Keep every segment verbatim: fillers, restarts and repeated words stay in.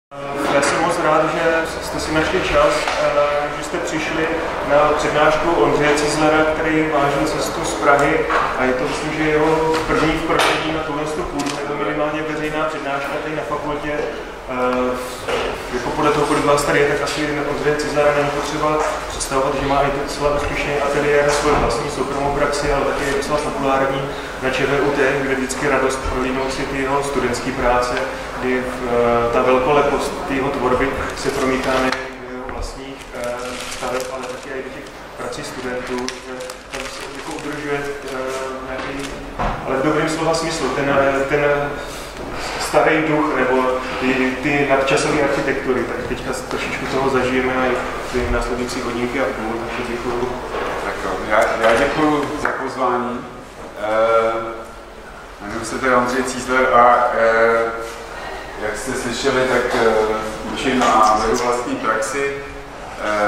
Já jsem moc rád, že jste si našli čas, že jste přišli na přednášku Ondřeje Cizlera, který vážil cestu z Prahy a je to, myslím, že jeho první vkročení na tuhle půdu, je to minimálně veřejná přednáška tady na fakultě. Jako podle toho, kolik vás tady je, tak asi Ondřeje Cizlera není potřeba představovat, že má i docela úspěšný ateliér, svoji vlastní soukromou praxi, ale taky je docela populární na ČVUT, kde vždycky radost prolínout si ty jeho studentské práce, kdy ta velkolepost jeho tvorby se promítá nejen do jeho vlastních staveb, ale taky i do těch prací studentů, že tam se jako udržuje nějaký, ale v dobrým slova smyslu, ten, ten starý duch nebo ty, ty nadčasové architektury, tak teďka trošičku toho zažijeme i v následující hodinky a půl, takže děkuju. Tak jo, já, já děkuju za pozvání. Jmenuji se teda Ondřej Cizler a e, jak jste slyšeli, tak e, učím a vedu vlastní praxi. E,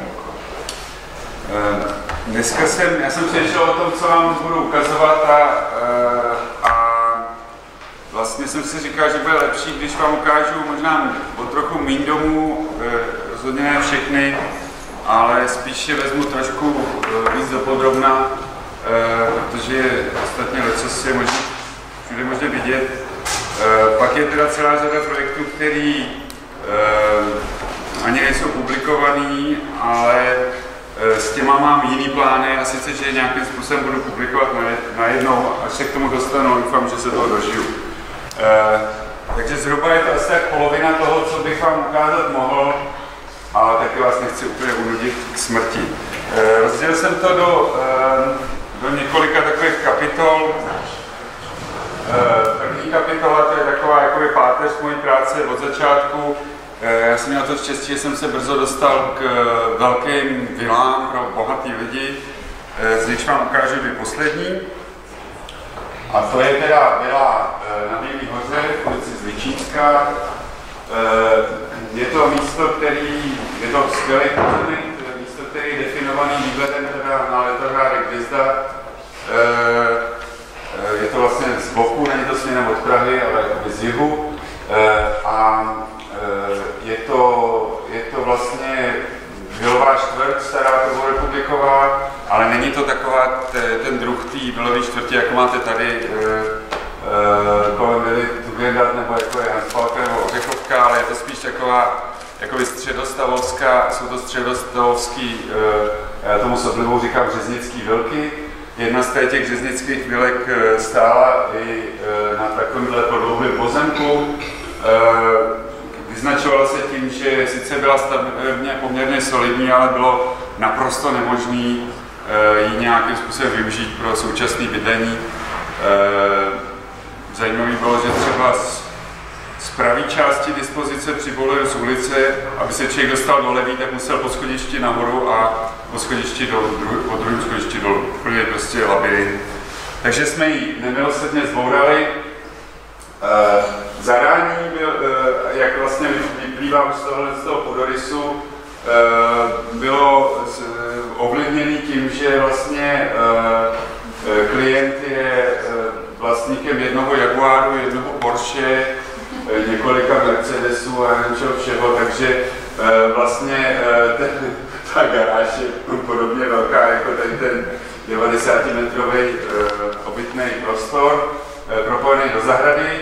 e, dneska jsem, já jsem přemýšlel o tom, co vám budu ukazovat a, e, a vlastně jsem si říkal, že bude lepší, když vám ukážu možná o trochu míň domů, e, rozhodně ne všechny, ale spíše vezmu trošku e, víc dopodrobna, e, protože ostatně lecos je možný, všude možné vidět. E, pak je teda celá řada projektů, který e, ani nejsou publikovaný, ale e, s těma mám jiný plány a sice, že nějakým způsobem budu publikovat najednou, až se k tomu dostanu, doufám, že se toho dožiju. E, takže zhruba je to asi tak polovina toho, co bych vám ukázat mohl, ale taky vás nechci úplně unudit k smrti. E, rozdělil jsem to do, e, do několika takových kapitol. E, první kapitola, to je taková jakoby páteř mojí práce od začátku. E, já jsem měl to štěstí, že jsem se brzo dostal k velkým vilám pro bohatý lidi, e, z nichž vám ukážu dvě poslední. A to je teda vila na Bílý hoře, v ulici Zličínská. Je to místo, který, je to skvělý pozemek, místo, který je definovaný výhledem teda na letohrádek Hvězda. Je to vlastně z boku, není to směrem od Prahy, ale z jihu. A je to, je to vlastně vilová čtvrť, stará prvorepubliková, ale není to taková te, ten druh té vilové čtvrti, jako máte tady e, e, kolem vily Tugendhat, nebo jako je Hanspalka nebo Ořechovka, ale je to spíš taková jakoby středostavovská, jsou to středostavovský, e, já tomu s oblibou říkám řeznický vilky. Jedna z těch řeznických vilek stála i e, na takovémhle podlouhlém pozemku. E, Vyznačovala se tím, že sice byla stavebně poměrně solidní, ale bylo naprosto nemožné e, ji nějakým způsobem využít pro současné bydlení. E, zajímavé bylo, že třeba z, z pravé části dispozice při pohledu z ulice, aby se člověk dostal do levý, tak musel po schodišti nahoru a po schodišti dolů, dru, po druhém schodišti dolů. Úplně prostě labirint. Takže jsme ji nemilosrdně zbourali. E, Zadání, byl, jak vlastně vyplývá už z tohohle z toho půdorysu, bylo ovlivněný tím, že vlastně klient je vlastníkem jednoho Jaguaru, jednoho Porsche, několika Mercedesů a nevím čeho všeho, takže vlastně ten, ta garáž je podobně velká jako tady ten devadesátimetrový obytný prostor, propojený do zahrady.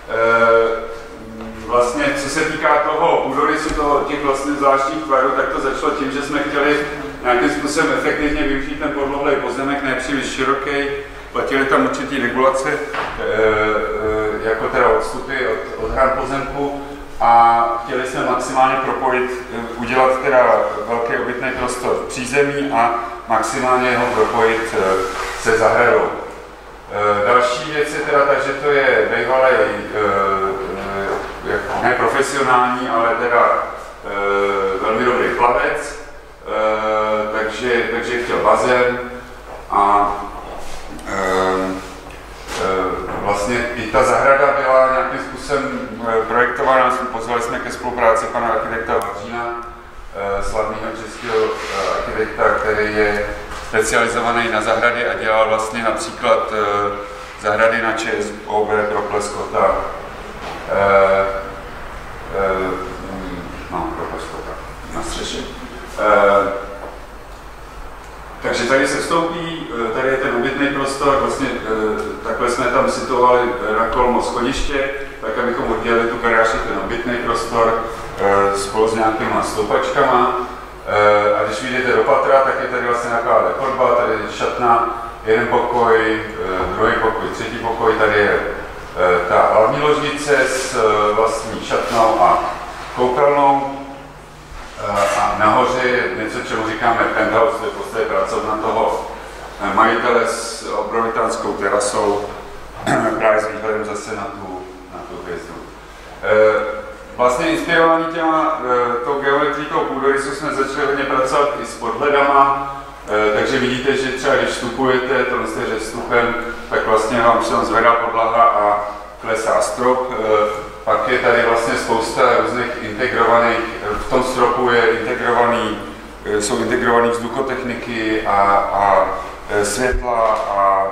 Vlastně, co se týká toho půdorysu, toho, těch vlastně zvláštních tvarů, tak to začalo tím, že jsme chtěli nějakým způsobem efektivně využít ten podlouhlý pozemek, nepříliš široký, platili tam určitý regulace, e, e, jako teda odstupy od, od hran pozemku a chtěli jsme maximálně propojit, udělat teda velký obytný prostor v přízemí a maximálně ho propojit se zahradou. E, další věc je teda tak, že to je bývalý, e, ne profesionální, ale teda e, velmi dobrý plavec, e, takže, takže chtěl bazén a e, e, vlastně i ta zahrada byla nějakým způsobem projektována, pozvali jsme ke spolupráci pana architekta Vavřína, e, slavného českého architekta, který je specializovaný na zahrady a dělal vlastně například e, zahrady na ČSOB pro Pleskota. E, e, střeše. Takže tady se vstoupí, tady je ten obytný prostor, vlastně takhle jsme tam situovali na kolmo schodiště, tak abychom oddělili tu garáž a ten obytný prostor spolu s nějakýma stoupačkama. A když vyjdete do patra, tak je tady vlastně taková chodba, tady je šatna, jeden pokoj, druhý pokoj, třetí pokoj, tady je ta hlavní ložnice s vlastní šatnou a koupelnou. A nahoře je něco, čemu říkáme penthouse, to je prostě pracovna toho majitele s obrovitánskou terasou, právě s výhledem zase na tu, na tu hvězdu. Vlastně inspirovaný těma, tou geometrií toho půdorysu jsme začali hodně pracovat i s podhledama, takže vidíte, že třeba když vstupujete, tohle je vstupem, tak vlastně vám se tam zvedá podlaha a klesá strop. Pak je tady vlastně spousta různých integrovaných, v tom stropu je integrovaný, jsou integrované vzduchotechniky a, a světla a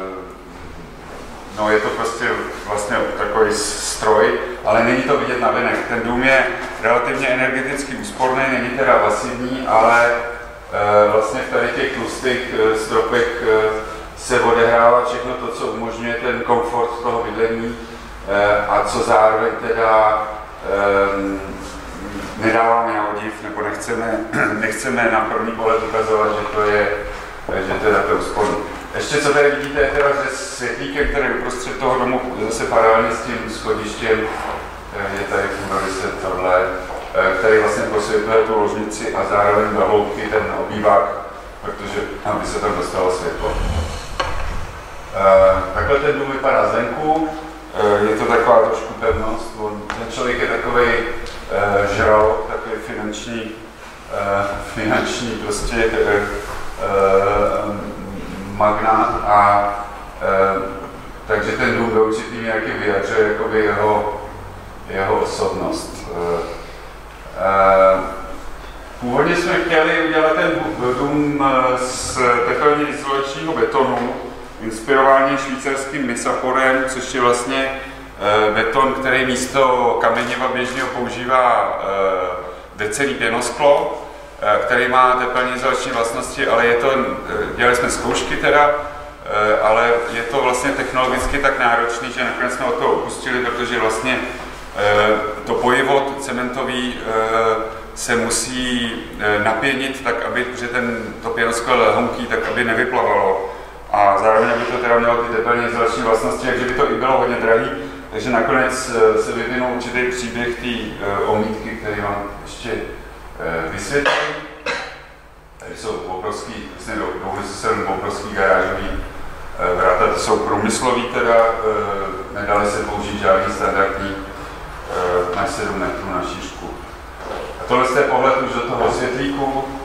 no je to prostě vlastně takový stroj, ale není to vidět na venek. Ten dům je relativně energeticky úsporný, není teda pasivní, ale vlastně v tady těch tlustých stropech se odehrává všechno to, co umožňuje ten komfort toho bydlení a co zároveň teda um, nedáváme na odiv, nebo nechceme, nechceme na první pohled ukazovat, že to je, že to je takhle úsporný. Ještě co tady vidíte je teda, že světlíkem, který je uprostřed toho domu, zase paralelně s tím schodištěm, je tady se tohle, který vlastně posvětluje tu ložnici a zároveň do hloubky ten obývák, protože aby se tam dostalo světlo. Takhle ten dům vypadá zvenku. Je to taková trošku pevnost, ten člověk je takový uh, žralok, takový finanční, uh, finanční prostě uh, magnát a uh, takže ten dům do určitý nějaký vyjadřuje jakoby jeho, jeho osobnost. Uh, uh, původně jsme chtěli udělat ten dům z tepelně izolačního betonu, inspirování švýcarským Misaporem, což je vlastně e, beton, který místo kameniva běžného používá e, drcený pěnosklo, e, který má tepelně izolační vlastnosti, ale je to, e, dělali jsme zkoušky teda, e, ale je to vlastně technologicky tak náročný, že nakonec jsme od toho opustili, protože vlastně e, to pojivo cementový e, se musí e, napěnit tak, aby, protože ten, to pěnosklo je lehonký, tak aby nevyplavalo. A zároveň by to teda mělo ty tepelně izolační vlastnosti, takže by to i bylo hodně drahý. Takže nakonec se vyvinul určitý příběh té uh, omítky, který vám ještě uh, vysvětlím. Tady jsou obrovský, vlastně dovolím se sem obrovský garážový uh, vráta, to jsou průmyslový teda, uh, nedali se použít žádný standardní uh, na sedm metrů na šířku. A tohle je pohled už do toho světlíku.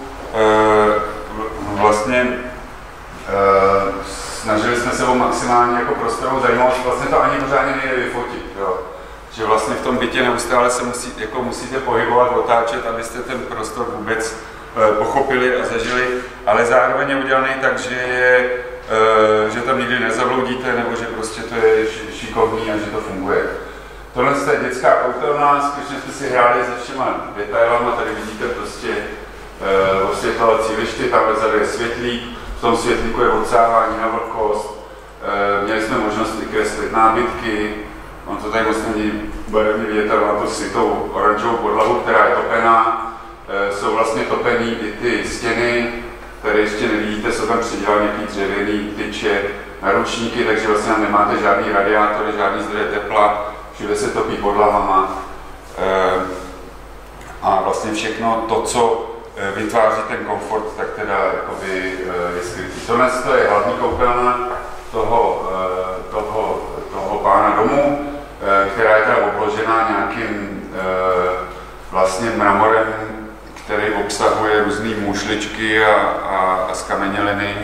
Uh, vlastně Uh, snažili jsme se o maximálně jako prostorovou zajímavost, vlastně to ani pořádně nejde vyfotit, jo. Že vlastně v tom bytě neustále se musí, jako musíte pohybovat, otáčet, abyste ten prostor vůbec uh, pochopili a zažili, ale zároveň je udělaný tak, že, je, uh, že tam nikdy nezabloudíte, nebo že prostě to je šikovný a že to funguje. Tohle je dětská koupelna, skutečně jsme si hráli se všema detailama, tady vidíte prostě uh, osvětlovací lišty, tam vzadu je světlík. V tom světlíku je odsávání na vlhkost, e, měli jsme možnost i kreslit nábytky, on to tady moc není barevně vidět, ale mám to svitou oranžovou podlahu, která je topená, e, jsou vlastně topený i ty stěny, které ještě nevidíte, jsou tam přidělané nějaký dřevěný tyče, naručníky, takže vlastně tam nemáte žádný radiátory, žádný zdroje tepla, všude se topí podlahama e, a vlastně všechno to, co vytváří ten komfort, tak teda jakoby je skrytý. Tohle je hlavní koupelna toho, toho, toho pána domu, která je teda obložená nějakým vlastně mramorem, který obsahuje různé mušličky a, a, a skameněliny.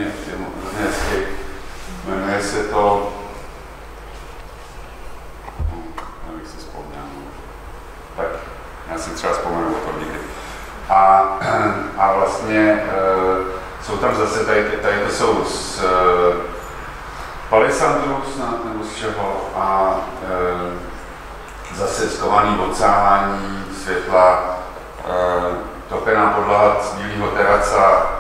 Jmenuje se to, abych si vzpomněl, tak já si třeba vzpomenu o tom někdy. A, a vlastně e, jsou tam zase, tady, tady to jsou z e, palisandru snad nebo z čeho a e, zase skovaný odsávání světla, e, to topená podlaha z bílého teraca,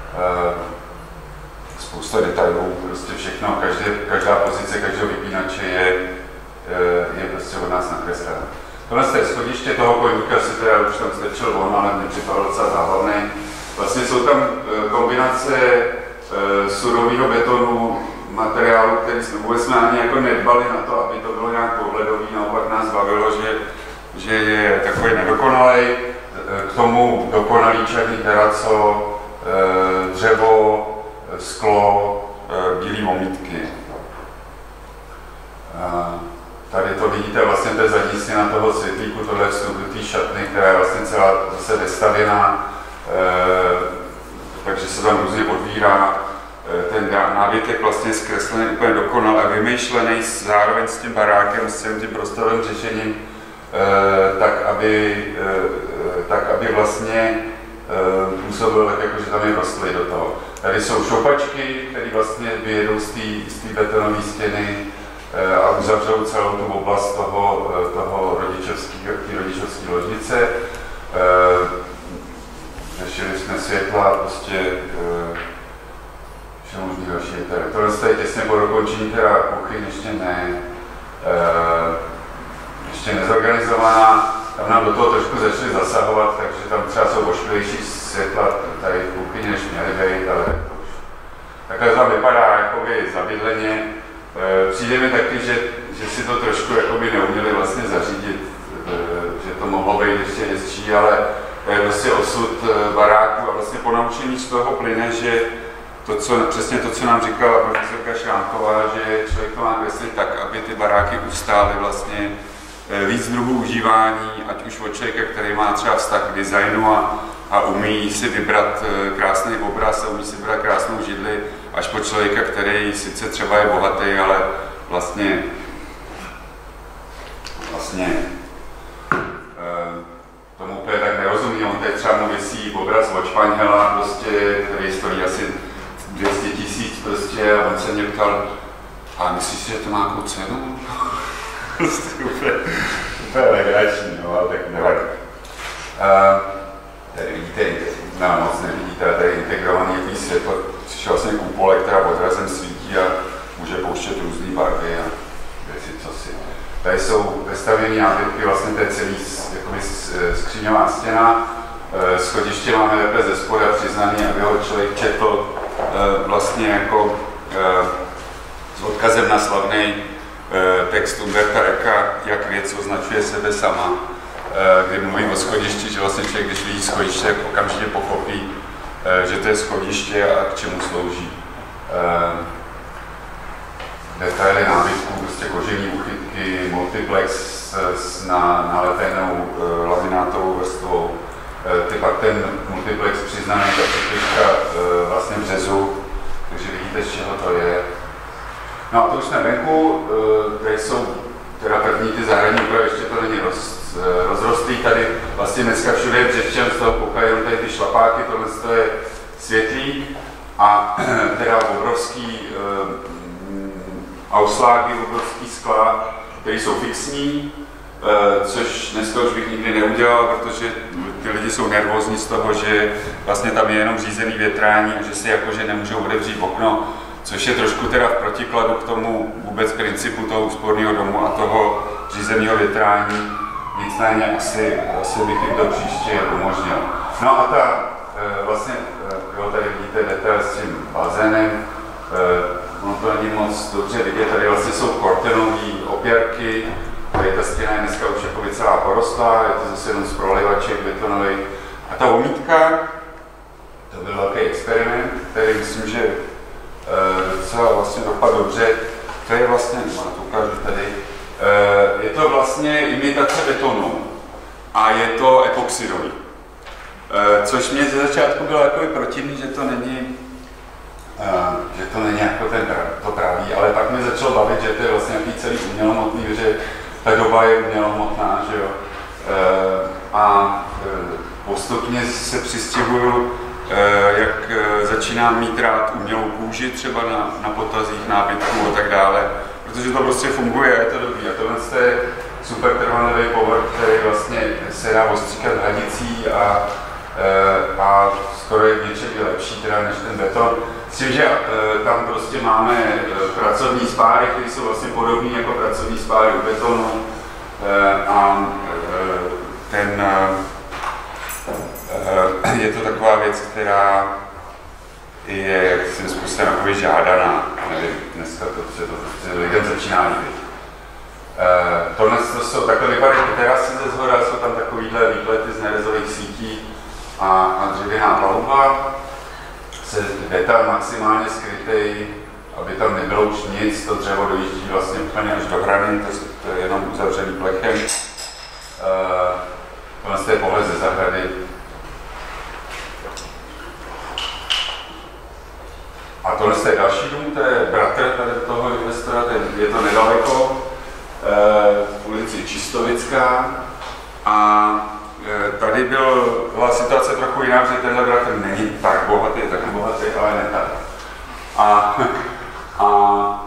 spousta detailů, prostě všechno, každé, každá pozice každého vypínače je, je prostě od nás nakreslená. Tohle je schodiště toho koníka, se teda už tam strčil on, ale mě připadal docela záhlavný. Vlastně jsou tam kombinace surového betonu, materiálu, který jsme vůbec jsme ani jako nedbali na to, aby to bylo nějak pohledový, naopak nás bavilo, že, že je takový nedokonalý. K tomu dokonalý černý teraco, dřevo, sklo, bílé omítky. Tady to vidíte, vlastně to je zadní stěna toho světlíku, tohle je vstup do té šatny, která je vlastně celá zase vestavěná, takže se tam různě odvírá. Ten nábytek vlastně zkreslený úplně dokonale a vymýšlený zároveň s tím barákem, s tím, tím prostorovým řešením, tak aby, tak aby vlastně působil tak, jako, že tam je rostly do toho. Tady jsou šoupačky, které vlastně vyjedou z té betonové stěny a uzavřou celou tu oblast toho, toho rodičovské ložnice. Řešili jsme světla, prostě všechno možný další detaily. Tohle je těsně po dokončení teda kuchyň, ještě ne, ještě nezorganizovaná. Tam nám do toho trošku začali zasahovat, takže tam třeba jsou ošklivější světla tady v kuchyni, než měly být, ale to už takhle tam vypadá jakoby zabydleně. Přijde mi taky, že, že si to trošku jakoby neuměli vlastně zařídit, že to mohlo být ještě hezčí, ale to je prostě osud baráku a vlastně po naučení z toho plyne, že to, co, přesně to, co nám říkala profesorka Šrámková, že člověk to má kreslit tak, aby ty baráky ustály vlastně víc druhů užívání, ať už od člověka, který má třeba vztah k designu a, a umí si vybrat krásný obraz a umí si vybrat krásnou židli, až po člověka, který sice třeba je bohatý, ale vlastně vlastně tomu úplně tak nerozumí. On teď třeba mu visí obraz od Španěla, prostě, který stojí asi dvě stě tisíc prostě a on se mě ptal, a myslíš si, že to má nějakou cenu? Prostě úplně, úplně legrační, no, ale tak nevadí. Uh, tady vidíte, no, moc nevidíte, tady integrovaný jaký světlo, přišel vlastně kupole, která odrazem svítí a může pouštět různé barvy a věci, co si. Tady jsou vestavěné nábytky, vlastně to je celý jakoby skříňová stěna. Schodiště máme takhle ze spoda přiznaný, aby ho člověk četl vlastně jako s odkazem na slavný text Umberta Eka, jak věc označuje sebe sama, kde mluví o schodišti, že vlastně člověk, když vidí schodiště, tak okamžitě pochopí, že to je schodiště a k čemu slouží. Detaily nábytku, prostě kožený uchytky, multiplex s na, nalepenou laminátovou vrstvou. Ty pak ten multiplex přiznaný ta překližka vlastně březu, takže vidíte, z čeho to je. No a to už jsme venku, tady jsou teda první ty zahradní úpravy, ještě to není roz, rozrostlý. Tady vlastně dneska všude je břečem, z toho koukají jenom tady ty šlapáky, tohle je světlík a teda obrovský ausláky, obrovský skla, které jsou fixní, což dneska už bych nikdy neudělal, protože ty lidi jsou nervózní z toho, že vlastně tam je jenom řízený větrání a že si jakože nemůžou otevřít okno, což je trošku teda v protikladu k tomu vůbec principu toho úsporného domu a toho řízeného větrání. Nicméně asi, asi bych jim to příště umožnil. No a ta vlastně, jo, tady vidíte detail s tím bazénem, ono to není moc dobře vidět, tady vlastně jsou kortenové opěrky, tady ta stěna je dneska už jako celá porostlá, je to zase jenom z prolivaček betonový. A ta omítka, to byl velký experiment, který myslím, že docela vlastně dopadl dobře. To je vlastně, no, to ukážu tady, je to vlastně imitace betonu a je to epoxidový. Což mě ze začátku bylo jako protivný, že to není Uh, že to není jako ten to pravý, ale pak mě začalo bavit, že to je vlastně nějaký celý umělomotný, že ta doba je umělomotná, že jo. Uh, a uh, postupně se přistěhuju, uh, jak uh, začínám mít rád umělou kůži třeba na, na potazích, nábytků a tak dále, protože to prostě funguje a je to dobrý. A tohle je super trvanlivý povrch, který vlastně se dá ostříkat hadicí a a skoro je v něčem lepší teda než ten beton. S tím, že tam prostě máme pracovní spáry, které jsou vlastně podobné jako pracovní spáry u betonu a ten, je to taková věc, která je svým způsobem jakoby žádaná. Nevím, dneska to, to, to, to lidem začíná líbit. Uh, tohle to jsou takhle vypadají terasy ze zhora, jsou tam takovýhle výplety z nerezových sítí a, a dřevěná paluba. Se detal maximálně skrytej, aby tam nebylo už nic, to dřevo dojíždí vlastně úplně až do hrany, to, to je jenom uzavřený plechem. Uh, tohle je pohled ze zahrady. A tohle je další dům, to je bratr tady toho investora, je to nedaleko. V ulici Čistovická a tady byl, byla situace trochu jiná, že tenhle bratr není tak bohatý, tak bohatý, ale ne tak. A, a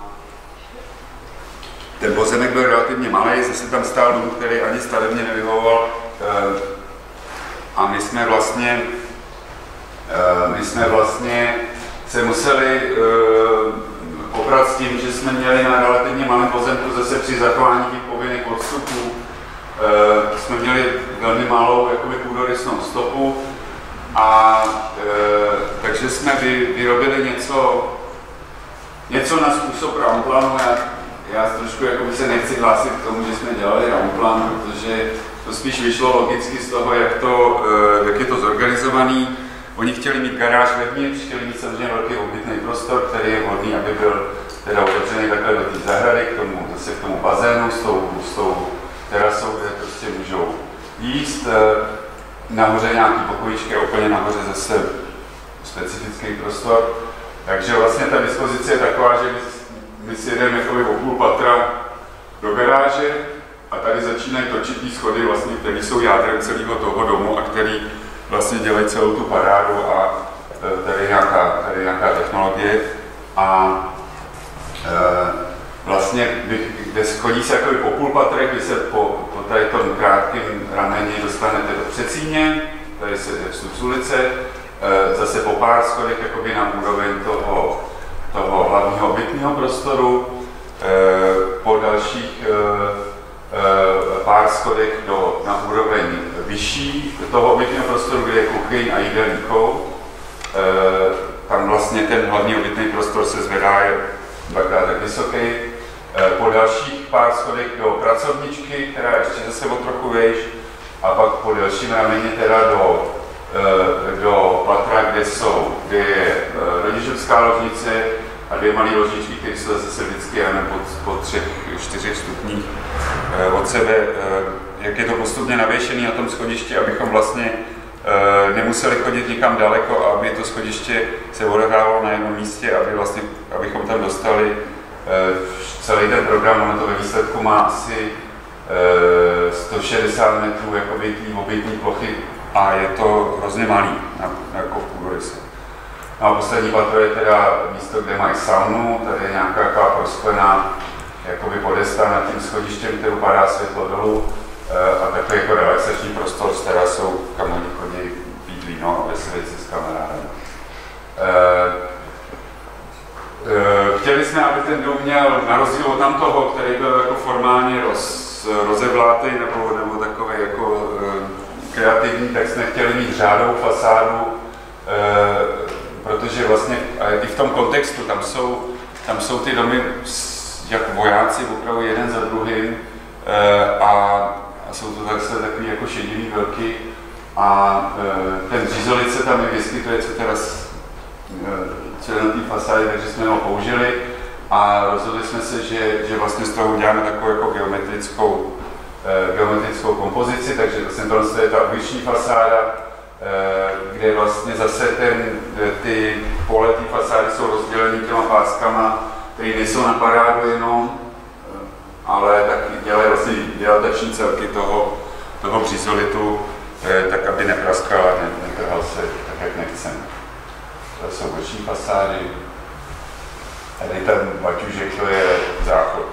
ten pozemek byl relativně malý, zase tam stál dům, který ani stavebně nevyhovoval a my jsme vlastně, my jsme vlastně se museli poprat s tím, že jsme měli na relativně malém pozemku zase při zachování těch povinných odstupů. E, jsme měli velmi malou jakoby půdorysnou stopu a e, takže jsme vy, vyrobili něco, něco na způsob roundplanu. Já, já trošku jakoby se nechci hlásit k tomu, že jsme dělali roundplan, protože to spíš vyšlo logicky z toho, jak, to, e, jak je to zorganizovaný. Oni chtěli mít garáž vevnitř, chtěli mít samozřejmě velký obytný prostor, který je vhodný, aby byl teda otevřený takhle do té zahrady, k tomu, zase k tomu bazénu s tou, s tou terasou, kde prostě můžou jíst. Nahoře nějaký pokojíčky a úplně nahoře zase specifický prostor. Takže vlastně ta dispozice je taková, že my si jedeme jakoby o půl patra do garáže a tady začínají točitý schody, vlastně, které jsou jádrem celého toho domu a který vlastně dělají celou tu parádu a tady nějaká, tady nějaká technologie a e, vlastně, kde schodí se jakoby po půl patrech, vy se po, po tady tom krátkém rameni dostanete do předsíně, tady se je vstup z ulice, e, zase po pár schodech jakoby na úroveň toho, toho hlavního obytného prostoru, e, po dalších e, pár schodech do, na úroveň vyšší toho obytného prostoru, kde je kuchyň a jídelní kout. E, tam vlastně ten hlavní obytný prostor se zvedá, je dvakrát tak vysoký. E, po dalších pár schodech do pracovničky, která je ještě zase o trochu vejš, a pak po dalším rameni teda do, e, do patra, kde jsou, kde je rodičovská ložnice a dvě malé ložničky, které jsou zase vždycky jenom po, po třech, čtyřech stupních e, od sebe. E, jak je to postupně navěšené na tom schodišti, abychom vlastně e, nemuseli chodit nikam daleko, aby to schodiště se odehrávalo na jednom místě, aby vlastně, abychom tam dostali e, celý ten program. Ono to ve výsledku má asi e, sto šedesát metrů jakoby tý obytní plochy a je to hrozně malý na, na jako v půdoryse. No a poslední patro je teda místo, kde mají saunu, tady je nějaká taková prosklená jakoby podesta nad tím schodištěm, kde upadá světlo dolů a takový jako relaxační prostor s terasou, kam oni chodí bydlí, no a veselí se s kamarádem. Chtěli jsme, aby ten dům měl, na rozdíl od tam toho, který byl jako formálně roz, rozevlátý nebo, nebo takový jako kreativní, tak jsme chtěli mít řádovou fasádu, protože vlastně i v tom kontextu tam jsou, tam jsou ty domy jako vojáci opravdu jeden za druhým a, a jsou to zase takový jako šedivý velký a ten řízolice tam je vyskytuje, co teda co je na té fasádě, takže jsme ho použili a rozhodli jsme se, že, že vlastně z toho uděláme takovou jako geometrickou, geometrickou kompozici, takže vlastně tohle je ta uliční fasáda, kde vlastně zase ten, ty pole té fasády jsou rozděleny těma páskama, které nejsou na parádu jenom, ale taky dělají vlastně dilatační celky toho, toho břizolitu, tak aby nepraskal a netrhal se tak, jak nechceme. To jsou boční fasády. Tady ten baťužek, to je záchod.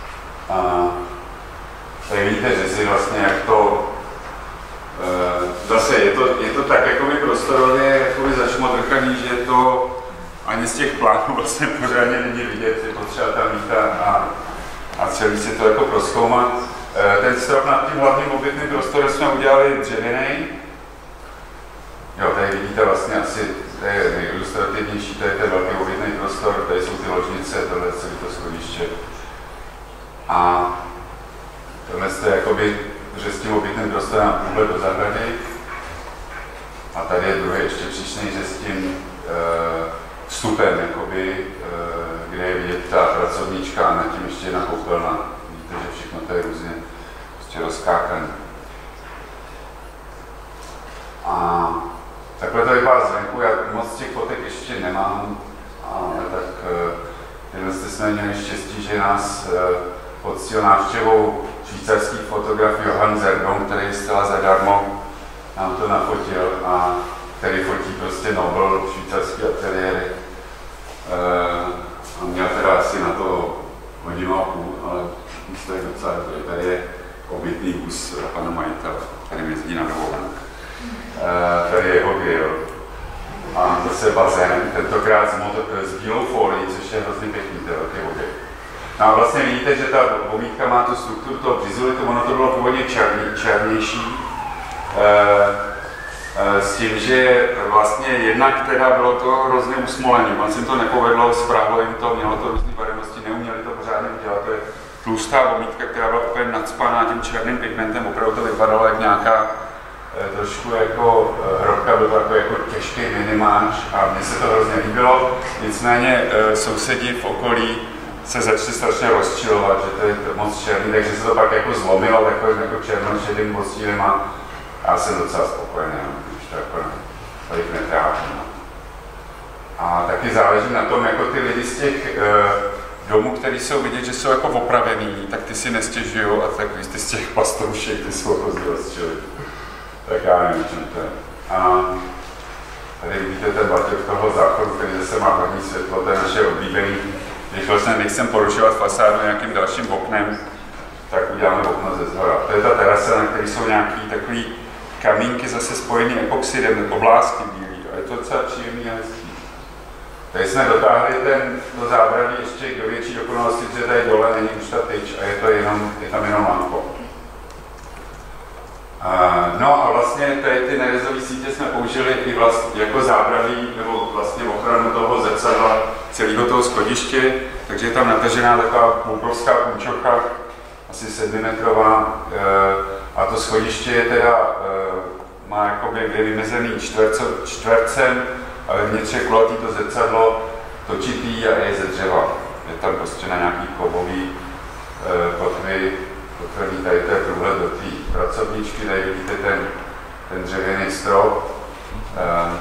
A tady vidíte řezy vlastně, jak to zase je to, je to tak jakoby prostorově jakoby zašmodrkaný, že to ani z těch plánů vlastně pořádně není vidět, je potřeba tam jít a, a celý si to jako prozkoumat. Ten strop nad tím hlavním obytným prostorem jsme udělali dřevěnej. Jo, tady vidíte vlastně asi, to je nejilustrativnější, to je ten velký obytný prostor, tady jsou ty ložnice, tohle je celé to schodiště. A tohle je jakoby, že s tím obytným prostorem vůbec do zahrady. A tady je druhý ještě příšnej, že s tím uh, vstupem, jakoby, uh, kde je vidět ta pracovníčka a nad tím ještě jedna koupelna. Vidíte, že všechno to je různě prostě rozkákané. A takhle to vypadá zvenku, já moc těch fotek ještě nemám, ale tak uh, jsme měli štěstí, že nás uh, poctil návštěvou švýcarský fotograf Johann Zergon, který je zcela zadarmo nám to nafotil a který fotí prostě Nobel švýcarský ateliéry. Uh, a měl teda asi na to hodinu a půl, ale místo je docela dobrý. Tady je obytný vůz pana majitele, který jezdí na dovolenou. Uh, tady je jeho grill. A zase bazén, tentokrát s, motor, s bílou folií, což je hrozně pěkný, to je velký objekt. No a vlastně vidíte, že ta vomítka má tu strukturu toho břizulitu, ono to bylo původně černý, černější. E, e, s tím, že vlastně jednak teda bylo to hrozně usmolený, moc jim to nepovedlo, zprávilo jim to, mělo to různé barevnosti, neuměli to pořádně udělat. To je tlustá vomítka, která byla úplně nacpaná tím černým pigmentem, opravdu to vypadalo jak nějaká e, trošku jako e, hrobka, byl to jako, jako těžký minimáč a mně se to hrozně líbilo, nicméně e, sousedi v okolí se začali strašně rozčilovat, že to je moc černý, takže se to pak jako zlomilo takovým jako černošedým postílem a já jsem docela spokojený, když to jako tolik netrápí. A taky záleží na tom, jako ty lidi z těch e, domů, které jsou vidět, že jsou jako opravený, tak ty si nestěžujou a tak ty z těch pastoušek, ty jsou hrozně rozčili. Tak já nevím, čem to je. A tady vidíte ten baťok toho záchodu, který zase má hodně světlo, to je naše oblíbený. Když vlastně nechcem porušovat fasádu nějakým dalším oknem, tak uděláme okno ze zhora. To je ta terasa, na které jsou nějaký takový kamínky zase spojený epoxidem nebo blásky bílý. A je to docela příjemný a hezký. Tady jsme dotáhli ten, to zábradlí ještě do větší dokonalosti, že tady dole není už ta tyč a je, to jenom, je tam jenom lampo. Uh, no a vlastně tady ty nerezové sítě jsme použili i vlastně jako zábradlí nebo vlastně ochranu toho zrcadla celého toho schodiště, takže je tam natažená taková obrovská půlčocha, asi sedmimetrová, uh, a to schodiště je teda, uh, má jakoby vymezený čtverce, čtvercem, ale vnitř je kulatý to zrcadlo, točitý a je ze dřeva. Je tam prostě na nějaký kovový uh, kotvy, kotvený tady té průhled do té pracovničky, tady vidíte ten, ten dřevěný strop. Uh,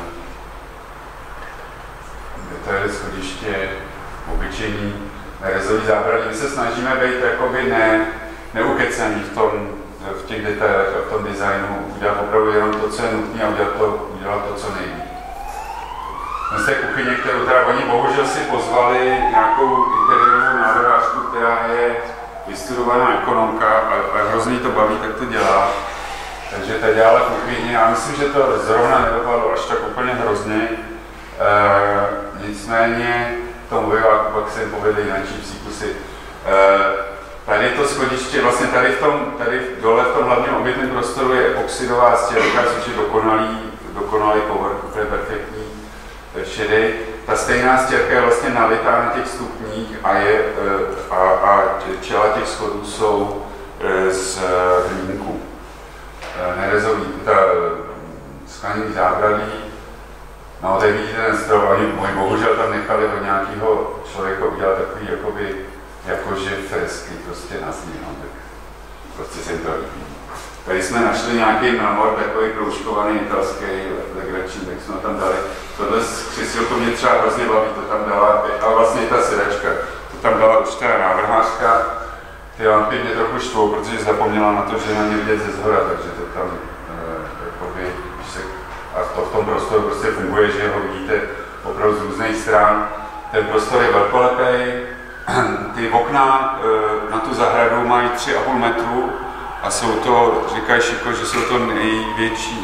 to je schodiště obyčejný nerezový zábradlí. My se snažíme být jakoby ne, neukecený v, tom, v těch detailech a v tom designu, udělat opravdu jenom to, co je nutné a udělat to, udělat to co nejvíc. Z té kuchyně, kterou teda oni bohužel si pozvali nějakou interiérovou nádorářku, která je vystudovaná ekonomka a, a hrozně to baví, tak to dělá. Takže ta dělala kuchyni. Já myslím, že to zrovna nedopadlo až tak úplně hrozně. E, nicméně tomu vyváku pak se jim povedli jináčí příkusy. E, tady to schodiště, vlastně tady v tom, tady dole v tom hlavním obytném prostoru je epoxidová stěrka, což je dokonalý, dokonalý povrch, úplně perfektní, šedý. Ta stejná stěrka je vlastně nalitá na těch stupních a, je, a, a čela těch schodů jsou z hlínku. Nerezový, ta skleněný zábradlí. No, tady vidíte ten strop, oni můj bohužel tam nechali do nějakého člověka udělat takový jakoby, jakože fresky prostě na sní, no, tak prostě se to líbí. Tady jsme našli nějaký mramor, takový kroužkovaný italský, legrační, tak jsme tam dali. Tohle křesílko mě třeba hrozně baví, to tam dala, a vlastně i ta sedačka, to tam dala už ta návrhářka. Ty lampy mě trochu štvou, protože zapomněla na to, že na ně vidět ze zhora, takže to tam, e, jakoby, se, a to v tom prostoru prostě funguje, že ho vidíte opravdu z různých stran. Ten prostor je velkolepý, ty okna e, na tu zahradu mají tři a půl metru a jsou to, říkají Šiko, že jsou to největší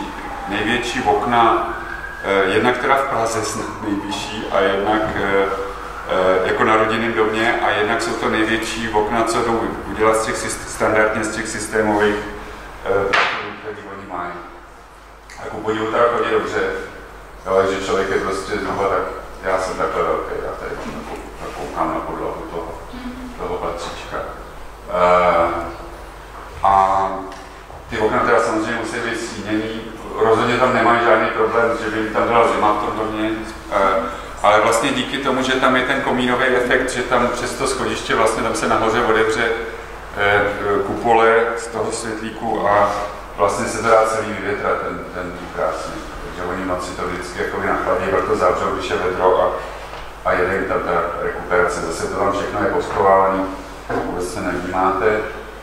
největší okna, jednak teda v Praze snad nejvyšší a jednak jako na rodinném domě a jednak jsou to největší okna, co jdou udělat z těch standardně z těch systémových, který oni mají. A ku podivu to chodí dobře, ale že člověk je prostě zhruba tak, já jsem takhle velký, já tady mám takovou, koukám na podlahu toho, toho patříčka. Uh, a ty okna teda samozřejmě musí být stíněný, rozhodně tam nemají žádný problém, že by tam byla zima v tom domě, uh, ale vlastně díky tomu, že tam je ten komínový efekt, že tam přes to schodiště vlastně tam se nahoře otevře uh, kupole z toho světlíku a vlastně se to dá celý vyvětrat, ten, ten krásný. Takže oni noci to vždycky jako nachladí, proto zavřou, když je vedro a, a jede jim tam ta rekuperace. Zase to tam všechno je poskrovávaný, vůbec se nevnímáte.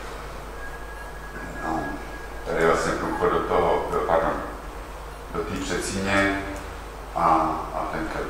No, tady je vlastně průchod do toho, do, pardon, do té předsíně a, a ten krb.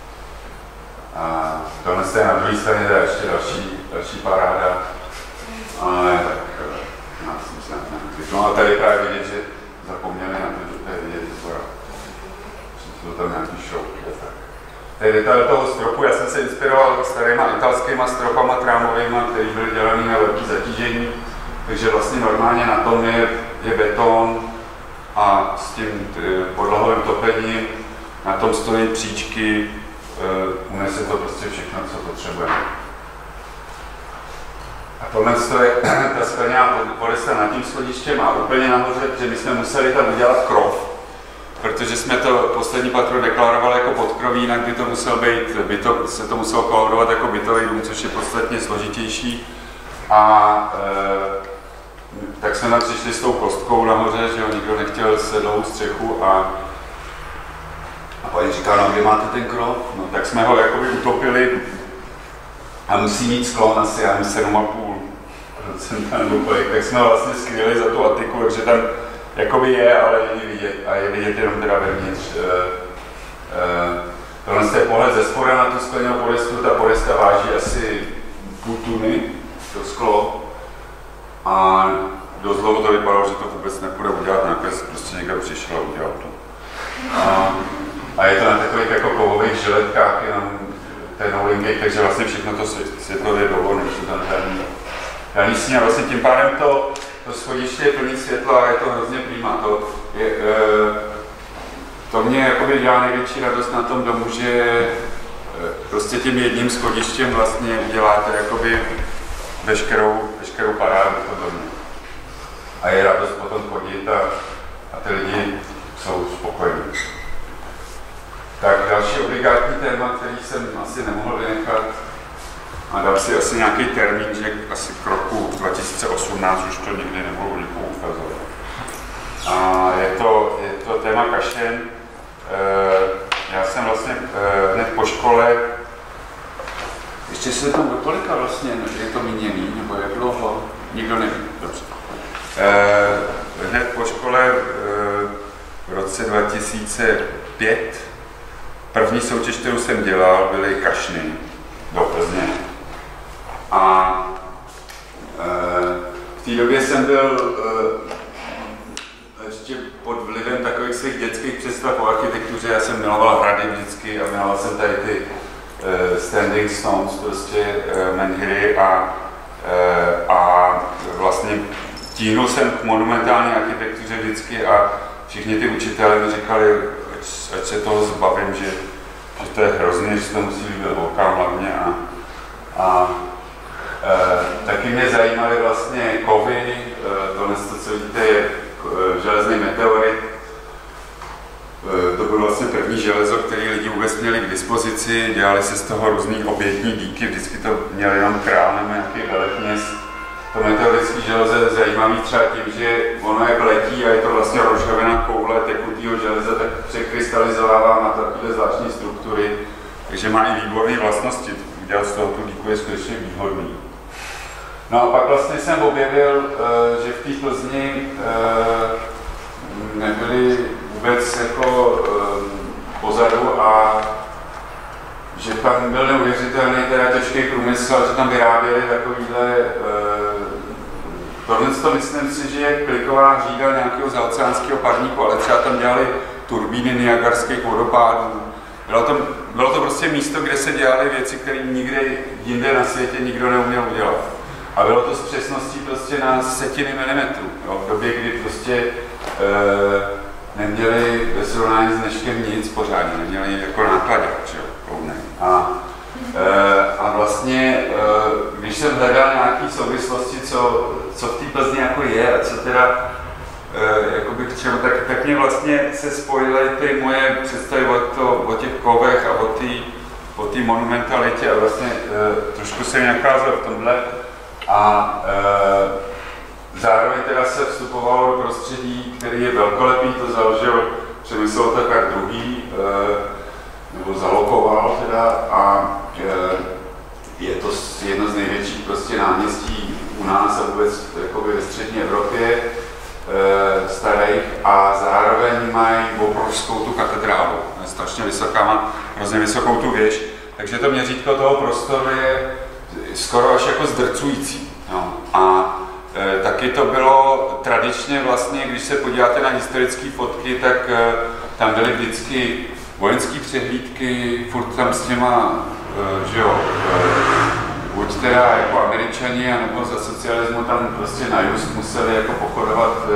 A tohle je na druhé straně teda ještě další, další paráda, ale tak já jsem se no a tady právě vidět, že zapomněli na to, že to je vidět zhora. Jsou tam nějaký šroubky a tak. Tady detail toho stropu, já jsem se inspiroval starýma italskýma stropama trámovýma, který byly dělaný na velký zatížení, takže vlastně normálně na tom je, je beton a s tím podlahovým topením, na tom stojí příčky, unese to prostě všechno, co potřebujeme. A tohle je ta skleněná podesta nad tím schodištěm a úplně nahoře, že my jsme museli tam udělat krov, protože jsme to poslední patro deklarovali jako podkroví, jinak by to musel být, by to, se to muselo kolaudovat jako bytový dům, což je podstatně složitější. A e, tak jsme tam přišli s tou kostkou nahoře, že jo, nikdo nechtěl sedlou střechu a, a paní říká, no kde máte ten krov? No tak jsme ho jakoby utopili a musí mít sklon asi, já nevím, sedm a půl procenta nebo kolik, tak jsme ho vlastně skryli za tu atiku, takže tam jakoby je, ale není vidět a je vidět jenom teda vevnitř. E, e, tohle je pohled ze spoda na tu skleněnou podestu, ta podesta váží asi půl tuny, to sklo a dost dlouho to vypadalo, že to vůbec nepůjde udělat, nakonec prostě někdo přišel a udělal to. A, a je to na takových jako kovových žiletkách, jenom ten no-linkage, takže vlastně všechno to světlo je dolů, než to tam žádný sníh. A vlastně tím pádem to, to schodiště je plný světla a je to hrozně prima. To, je, e, to mě jakoby dělá největší radost na tom domu, že e, prostě tím jedním schodištěm vlastně uděláte jakoby veškerou, veškerou parádu toho domu. A je radost potom chodit a, a ty lidi jsou spokojení. Tak další obligátní téma, který jsem asi nemohl vynechat, a dám si asi nějaký termín, že asi k roku dva tisíce osmnáct už to nikdy nebudu nikomu ukazovat. A je to, je to téma kašen. E, já jsem vlastně e, hned po škole, ještě se tam do kolika vlastně, je to míněný, nebo jak dlouho, nikdo neví, dobře. E, hned po škole e, v roce dva tisíce pět první soutěž, kterou jsem dělal, byly kašny do Plzně. A e, v té době jsem byl e, ještě pod vlivem takových svých dětských představ o architektuře. Já jsem miloval hrady vždycky a miloval jsem tady ty e, standing stones, prostě e, menhiry a, e, a vlastně tíhnul jsem k monumentální architektuře vždycky a všichni ty učitelé mi říkali, ať se toho zbavím, že, že to je hrozně, že se to musí líbit holkám hlavně. A, a e, taky mě zajímaly vlastně kovy, e, tohle, co vidíte, je e, železný meteorit. E, to bylo vlastně první železo, které lidi vůbec měli k dispozici, dělali se z toho různý obětní díky, vždycky to měl jenom král nebo nějaký velekněz. To meteorické železo je zajímavé třeba tím, že ono jak letí a je to vlastně rožhovina koule tekutého železa, tak překrystalizovává na takové zvláštní struktury, takže má i výborné vlastnosti. Udělat z toho tu díku je skutečně výhodný. No a pak vlastně jsem objevil, že v té Plzni nebyli vůbec jako pozadu a že tam byl neuvěřitelný teda těžký průmysl, že tam vyráběli takovýhle tohle to myslím si, že je kliková hřída nějakého zaoceánského parníku, ale třeba tam dělali turbíny Niagarských vodopádů. Bylo to, bylo to prostě místo, kde se dělaly věci, které nikde jinde na světě nikdo neuměl udělat. A bylo to s přesností prostě na setiny milimetrů. Jo? V době, kdy prostě e, neměli ve srovnání s dneškem nic pořádně, neměli jako nákladák, že jo, a, e, a vlastně, e, když jsem hledal nějaké souvislosti, co, co v té Plzni jako je a co teda e, jakoby k čemu, tak, tak mě vlastně se spojily ty moje představy o, to, o těch kovech a o té o té monumentalitě a vlastně e, trošku se mě nacházel v tomhle. A e, zároveň teda se vstupovalo do prostředí, který je velkolepý, to založil Přemysl Otakar druhý, e, nebo zalokoval teda a e, je to jedno z největších prostě náměstí u nás a vůbec jakoby ve střední Evropě e, starých a zároveň mají obrovskou tu katedrálu, strašně vysoká, má hrozně vysokou tu věž, takže to měřítko toho prostoru je skoro až jako zdrcující. No. A e, taky to bylo tradičně vlastně, když se podíváte na historické fotky, tak e, tam byly vždycky vojenské přehlídky, furt tam s těma, e, že jo, e, buď teda jako Američani, nebo za socialismu tam prostě na just museli jako pochodovat e,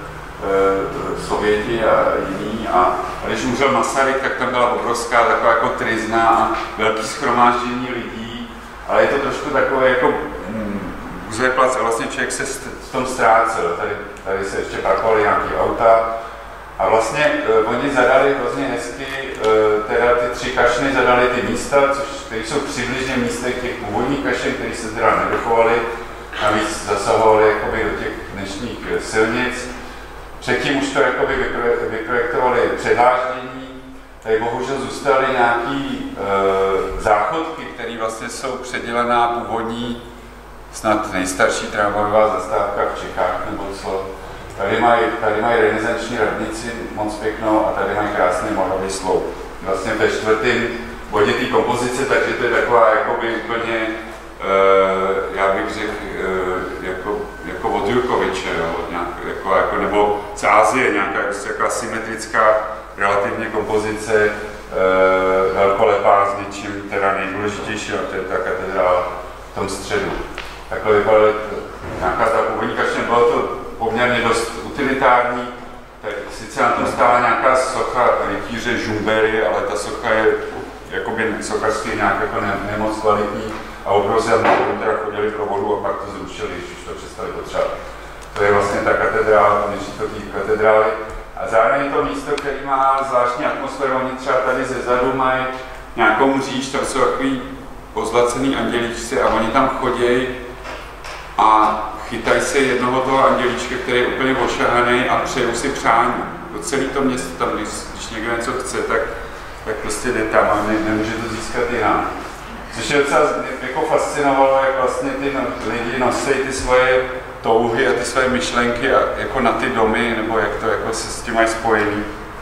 e, Sověti a jiní. A, a když umřel Masaryk, tak tam byla obrovská taková jako tryzna a velký shromáždění lidí. Ale je to trošku takové jako muzej plac a vlastně člověk se v tom ztrácel. Tady, tady se ještě parkovaly nějaký auta a vlastně uh, oni zadali hrozně hezky, uh, teda ty tři kašny zadali ty místa, což, které jsou přibližně místa těch původních kašen, které se teda nedochovaly, navíc zasahovaly jakoby do těch dnešních silnic. Předtím už to jakoby vyprojektovali předláždění. Tady bohužel zůstaly nějaký e, záchodky, které vlastně jsou předělená původní, snad nejstarší tramvajová zastávka v Čechách nebo co. Tady mají tady maj renesanční radnici, moc pěknou, a tady mají krásný moravý sloup. Vlastně ve čtvrtém bodě té kompozice, takže to je taková jakoby úplně, e, já bych řekl, e, jako, jako od Jurkoviče, jo, nějak, jako, jako, nebo z Ázie, nějaká jako symetrická relativně kompozice, e, velkolepá s něčím teda nejdůležitějšího, to je ta katedrála v tom středu. Takhle vypadaly nějaká ta původní kašně, bylo to poměrně dost utilitární, tak sice na tom stála nějaká socha rytíře Žumbery, ale ta socha je jakoby sochařsky nějak jako ne, nemoc kvalitní a obrovské teda chodili pro vodu a pak to zrušili, když už to přestali potřebovat. To je vlastně ta katedrála, to měřítko té katedrály. A zároveň je to místo, který má zvláštní atmosféru. Oni třeba tady ze zadu mají nějakou mříž, tam jsou takový pozlacený andělíčci a oni tam chodí a chytají se jednoho toho andělíčka, který je úplně ošahaný a přejou si přání. To celé to město tam, když, když někdo něco chce, tak, tak prostě jde tam a ne, nemůže to získat jinak. Což je docela jako fascinovalo, jak vlastně ty no, lidi nosí ty svoje touhy a ty své myšlenky a jako na ty domy, nebo jak to jako se s tím mají spojený.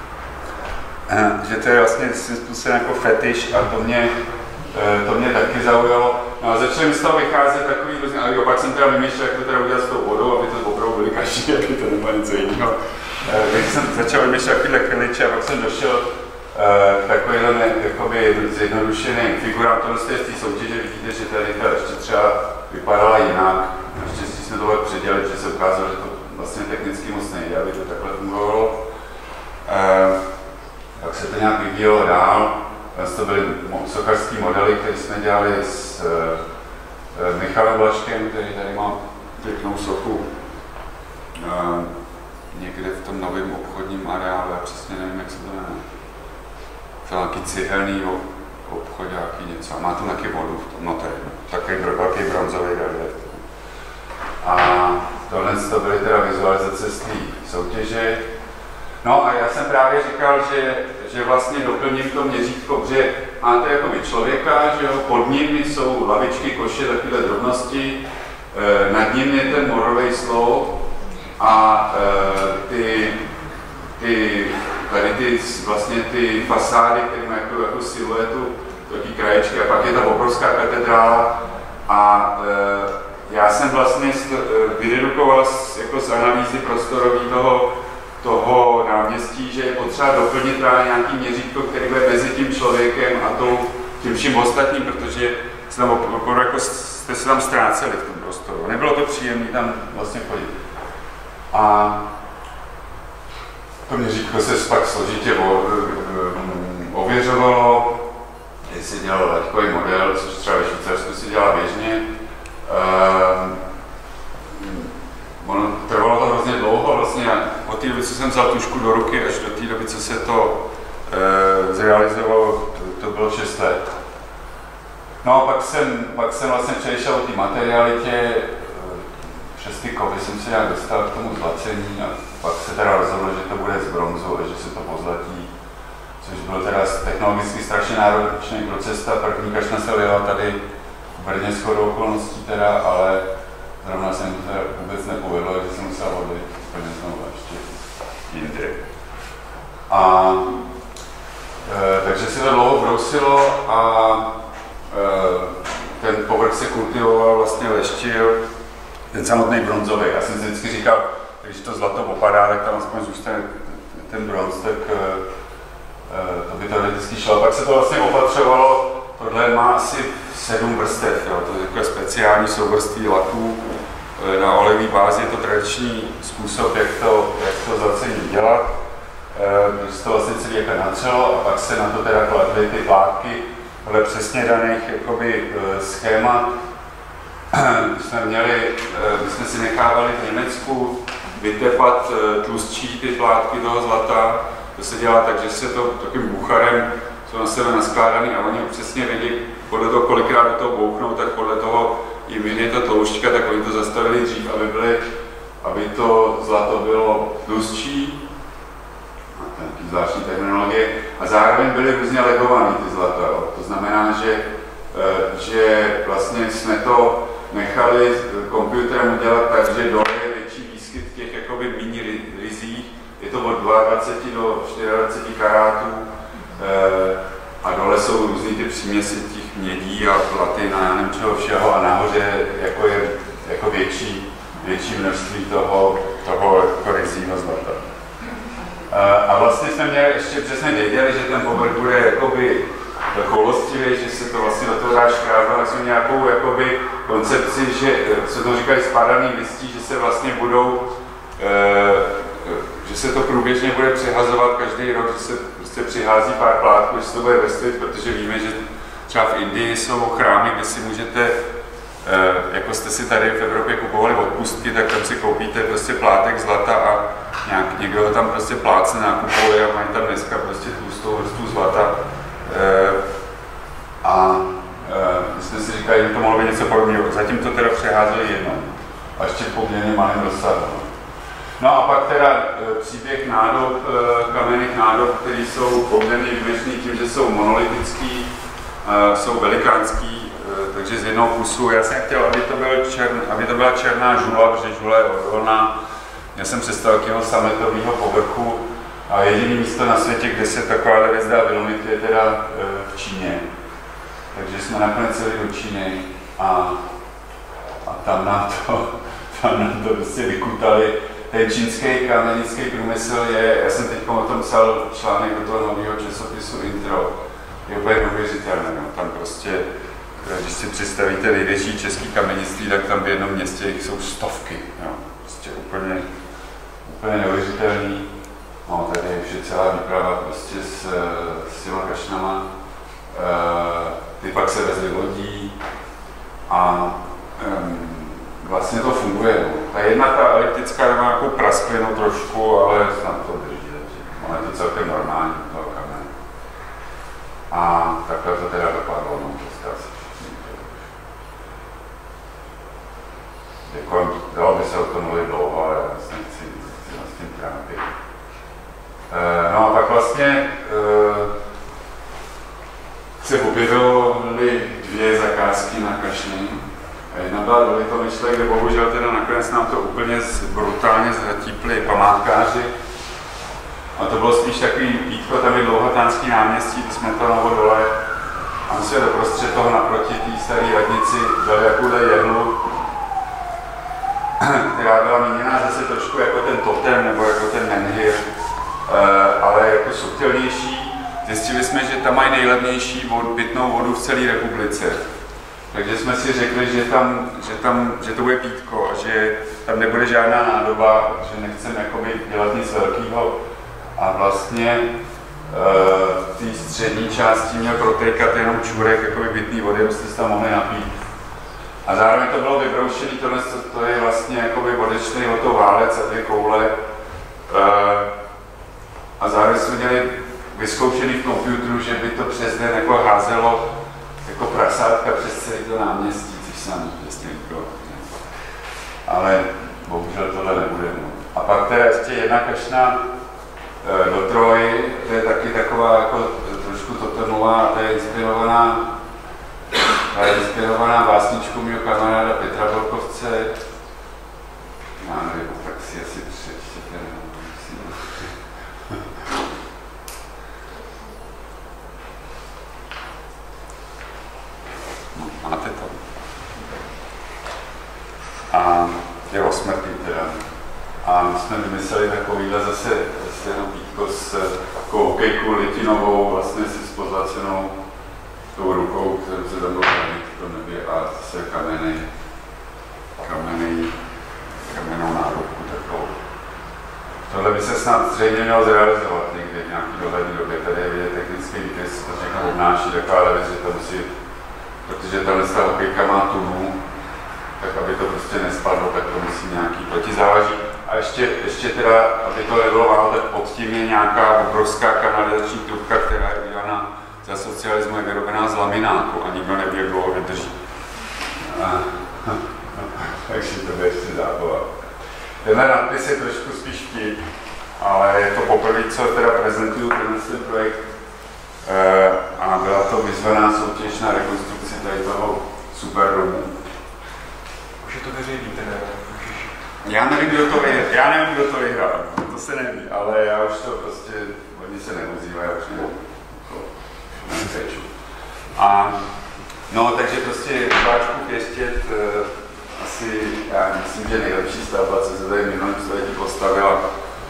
Že to je vlastně svým způsobem jako fetiš a to mě, to mě taky zaujalo. No a začali mi z toho vycházet takový různý, ale opak jsem teda vymýšlel, jak to teda udělat s tou vodou, aby to opravdu byly kaši, aby to nebylo něco jiného. Takže jsem začal vymýšlet takovýhle chviliče a pak jsem došel k takovýhle jakoby zjednodušeným figurám. Tohle z té soutěže vidíte, že tady ta ještě třeba vypadala jinak. Naštěstí jsme tohle předělali, že se ukázalo, že to vlastně technicky moc nejde, aby to takhle fungovalo. E, tak se to nějak vyvíjelo dál. To byly sochařský modely, které jsme dělali s e, Michalem Blaškem, který tady má pěknou sochu e, někde v tom novém obchodním areálu, já přesně nevím, jak se to jmenuje. To nějaký cihelný obchodňáky něco a má to taky vodu v tom, no to je takový velký bronzový relief. A tohle to byly teda vizualizace z té soutěže. No a já jsem právě říkal, že, že vlastně doplním to měřítko, že máte jakoby člověka, že jo, pod ním jsou lavičky, koše, takové drobnosti, e, nad ním je ten morový sloup a e, ty, ty, tady ty, vlastně ty fasády, které mají jako, jako siluetu, taky kraječky a pak je ta obrovská katedrála a e, já jsem vlastně vyredukoval z, jako z analýzy prostorový toho, toho náměstí, že je potřeba doplnit právě nějaký měřítko, který bude mezi tím člověkem a tou, tím vším ostatním, protože se tam opravdu jako jste se tam ztráceli v tom prostoru. Nebylo to příjemné tam vlastně chodit. A to měřítko se pak složitě ověřovalo, jestli dělal laťkový model, což třeba ve Švýcarsku si dělá běžně. Uh, ono trvalo to hrozně dlouho, vlastně od té doby, co jsem vzal tušku do ruky, až do té doby, co se to uh, zrealizovalo, to, to bylo šest let. No a pak jsem, pak jsem vlastně přešel o té materialitě, přes ty kovy jsem se nějak dostal k tomu zlacení a pak se teda rozhodlo, že to bude z bronzu a že se to pozlatí, což byl teda technologicky strašně náročný proces. Ta první kašna se ujela tady v Brně shodou okolností teda, ale zrovna se mi to teda vůbec nepovedlo, že jsem musel odlit úplně znovu ještě jinde. A e, takže se to dlouho brousilo a e, ten povrch se kultivoval, vlastně leštil, ten samotný bronzový. Já jsem si vždycky říkal, když to zlato opadá, tak tam aspoň zůstane ten bronz, tak e, to by to vždycky šlo. Pak se to vlastně opatřovalo, tohle má asi sedm vrstev, jo. To je takové speciální souvrství laků na olejové bázi, je to tradiční způsob, jak to, jak to zlacení dělat. Když se to vlastně celý jako natřelo a pak se na to teda kladly ty plátky podle přesně daných jakoby schémat. jsme měli, my jsme si nechávali v Německu vytepat tlustší ty plátky toho zlata. To se dělá tak, že se to takovým bucharem jsou na sebe naskládaný a oni přesně vědí, podle toho, kolikrát do toho bouchnou, tak podle toho jim je to tloušťka, tak oni to zastavili dřív, aby, byli, aby to zlato bylo tlustší, takový zvláštní terminologie, a zároveň byly různě legovaný ty zlata. To znamená, že, že vlastně jsme to nechali počítačem udělat tak, že dole je větší výskyt těch jakoby mini rizích, je to od dvacet dva do dvacet čtyři karátů a dole jsou různý ty příměsi těch mědí a platin a já nevím čeho všeho a nahoře jako je jako větší, větší množství toho, toho jako rizího zlata. A vlastně jsme měli ještě přesně věděli, že ten povrch bude jakoby choulostivý, že se to vlastně do toho dá škrábat, tak jsme nějakou jakoby koncepci, že se to říkají spádaný listí, že se vlastně budou, že se to průběžně bude přihazovat každý rok, že se prostě přihází pár plátků, že se to bude vrstvit, protože víme, že třeba v Indii jsou chrámy, kde si můžete, jako jste si tady v Evropě kupovali odpustky, tak tam si koupíte prostě plátek zlata a nějak, někdo ho tam prostě plácne nakupuje a mají tam dneska prostě tlustou vrstvu zlata. A my jsme si říkali, že to mohlo být něco podobného. Zatím to teda přeházeli jednou a ještě poměrně malým rozsahu. No a pak teda příběh nádob, kamenných nádob, které jsou poměrně výjimečný tím, že jsou monolitický, jsou velikánský, takže z jednoho kusu. Já jsem chtěl, aby to, byl čern, aby to byla černá žula, protože žula je odolná. Já jsem představil takového sametového povrchu a jediné místo na světě, kde se taková věc dá vylomit, je teda v Číně. Takže jsme nakonec jeli do Číny a, a tam nám to, tam nám to prostě vykutali. Ten čínský kamenický průmysl je, já jsem teď o tom psal článek do toho nového časopisu Intro, je úplně neuvěřitelné, no. Tam prostě, když si představíte největší český kamenictví, tak tam v jednom městě jich jsou stovky, no. Prostě úplně, úplně neuvěřitelný. No, tady je vše celá výprava prostě s, s těma kašnama. E, ty pak se vezly lodí a um, vlastně to funguje. No. Ta jedna, ta eliptická, má nějakou prasklinu trošku, ale snad to drží. Ono je to celkem normální, toho kamene. A takhle to teda dopadlo, no, to asi jako, dalo by se o tom mluvit dlouho, ale já vlastně chci, chci s tím trápit. E, no a pak vlastně e, se objevily dvě zakázky na kašny. Jedna byla do Litomyšle, kde bohužel teda nakonec nám to úplně brutálně zhatípli památkáři. A to bylo spíš takový pítko, tam je Dlouhatánský náměstí, kde jsme to novo dole. A my jsme doprostřed toho naproti té staré radnici dali jakouhle jehlu která byla míněná zase trošku jako ten totem nebo jako ten menhir, ale jako subtilnější. Zjistili jsme, že tam mají nejlevnější vod, pitnou vodu v celé republice. Takže jsme si řekli, že, tam, že, tam, že to bude pítko a že tam nebude žádná nádoba, že nechceme jakoby dělat nic velkého. A vlastně v té střední části měl protékat jenom čůrek jakoby pitný vody, abyste se tam mohli napít. A zároveň to bylo vybroušené, tohle to je vlastně jakoby odečný o to válec a dvě koule. A zároveň jsme měli vyzkoušený v počítači, že by to přes den jako házelo jako prasátka přes celé to náměstí, což se nám přesně líbilo. Ale bohužel tohle nebude. A pak teda ještě jedna kašna do Troji, to je taky taková jako trošku totemová, to je inspirovaná, ta je inspirovaná básničkou mého kamaráda Petra Volkovce. Já nevím, tak si asi přečtěte. No, máte to. A je o smrti teda. A my jsme vymysleli takovýhle zase, zase jenom pítko s takovou hokejkou litinovou, vlastně si s pozlacenou tou rukou, kterou se tam bylo v tom nebě a zase kamenej, kamenej, kamenou nárubku takovou. Tohle by se snad zřejmě mělo zrealizovat někdy v nějaký dohledný době. Tady je vidět technický výkaz, to všechno obnáší taková věc, že to musí, protože tahle ta hokejka má tunu, tak aby to prostě nespadlo, tak to musí nějaký protizávaží. A ještě, ještě teda, aby to nebylo málo, tak pod tím je nějaká obrovská kanalizační trubka, která je udělaná za socialismu, je vyrobená z laminátu a nikdo neví, jak dlouho vydrží. Takže to bude ještě zábava. Tenhle nadpis je trošku spíš vtip, ale je to poprvé, co teda prezentuju ten projekt. E, a byla to vyzvaná soutěž na rekonstrukci tady toho superdomu. Už je to veřejný teda. Já nevím, kdo to vyhrál, já nevím, kdo to vyhrál, to se neví, ale já už to prostě, oni se neozývají, já už nevím, nepeču. A no, takže prostě rybáčku pěstět, uh, asi, já myslím, že nejlepší stavba, co se tady minulém století postavila. Uh,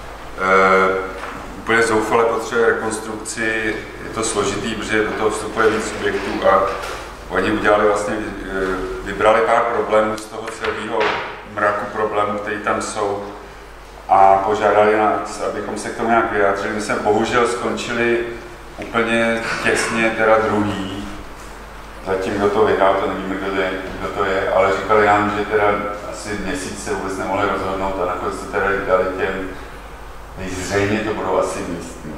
úplně zoufale potřebuje rekonstrukci, je to složitý, protože do toho vstupuje víc subjektů a oni udělali vlastně, vybrali pár problémů z toho celého mraku problémů, které tam jsou a požádali nás, abychom se k tomu nějak vyjádřili. My jsme bohužel skončili úplně těsně, teda druhý. Zatím, kdo to vyhrál, to nevíme, kdo, je, kdo to je, ale říkali nám, že teda asi měsíc se vůbec nemohli rozhodnout a nakonec to teda dali těm, nejzřejmě to budou asi místní.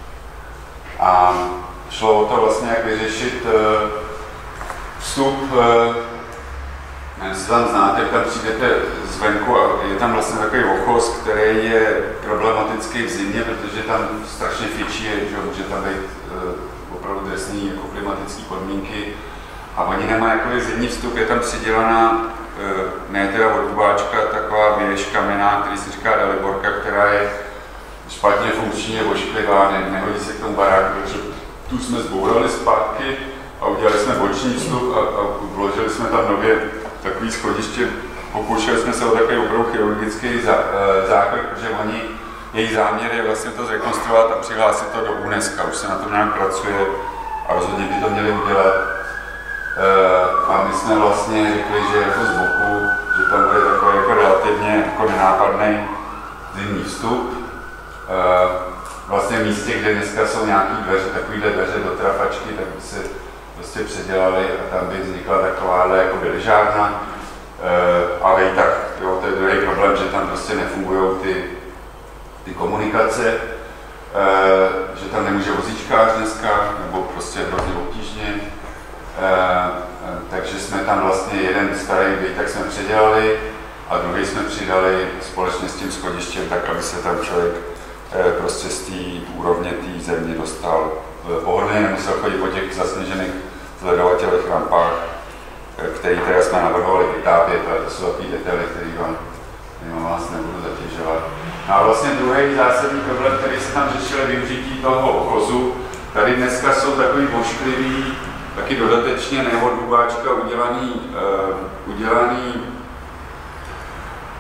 A šlo o to vlastně, jak vyřešit uh, vstup, uh, nevím, jestli tam znáte, jak tam přijdete zvenku a je tam vlastně takový ochos, který je problematický v zimě, protože tam strašně fičí, že může tam být uh, opravdu drsný jako klimatické podmínky a oni nemají jakoby zimní vstup, je tam přidělaná, uh, ne teda odrubáčka, taková věž kamenná, který se říká Daliborka, která je špatně funkční, je ošklivá, ne, nehodí se k tomu baráku, protože tu jsme zbourali zpátky a udělali jsme boční vstup a, a vložili jsme tam nově takový schodiště. Pokoušeli jsme se o takový opravdu chirurgický zá, e, zákrok, protože oni, její záměr je vlastně to zrekonstruovat a přihlásit to do UNESCO. Už se na tom nějak pracuje a rozhodně by to měli udělat. E, a my jsme vlastně řekli, že jako z boku, že tam bude takový jako relativně jako nenápadný zimní vstup. E, vlastně v místě, kde dneska jsou nějaké dveře, takovýhle dveře do trafačky, tak by se prostě předělali a tam by vznikla takováhle jako lyžárna. E, ale i tak, jo, to je druhý problém, že tam prostě nefungují ty, ty komunikace, e, že tam nemůže vozíčkář dneska, nebo prostě hrozně obtížně. E, takže jsme tam vlastně jeden starý byt, jsme předělali a druhý jsme přidali společně s tím schodištěm, tak aby se tam člověk prostě z té úrovně té země dostal pohodlně, nemusel chodit po těch zasněžených zledovatelných rampách, který teda jsme navrhovali vytápět, ale to jsou takový detaily, který vám, vám vás nebudu zatěžovat. No a vlastně druhý zásadní problém, který se tam řešil, je využití toho ochozu. Tady dneska jsou takový ošklivý, taky dodatečně neodrubáčka udělaný, uh, udělaný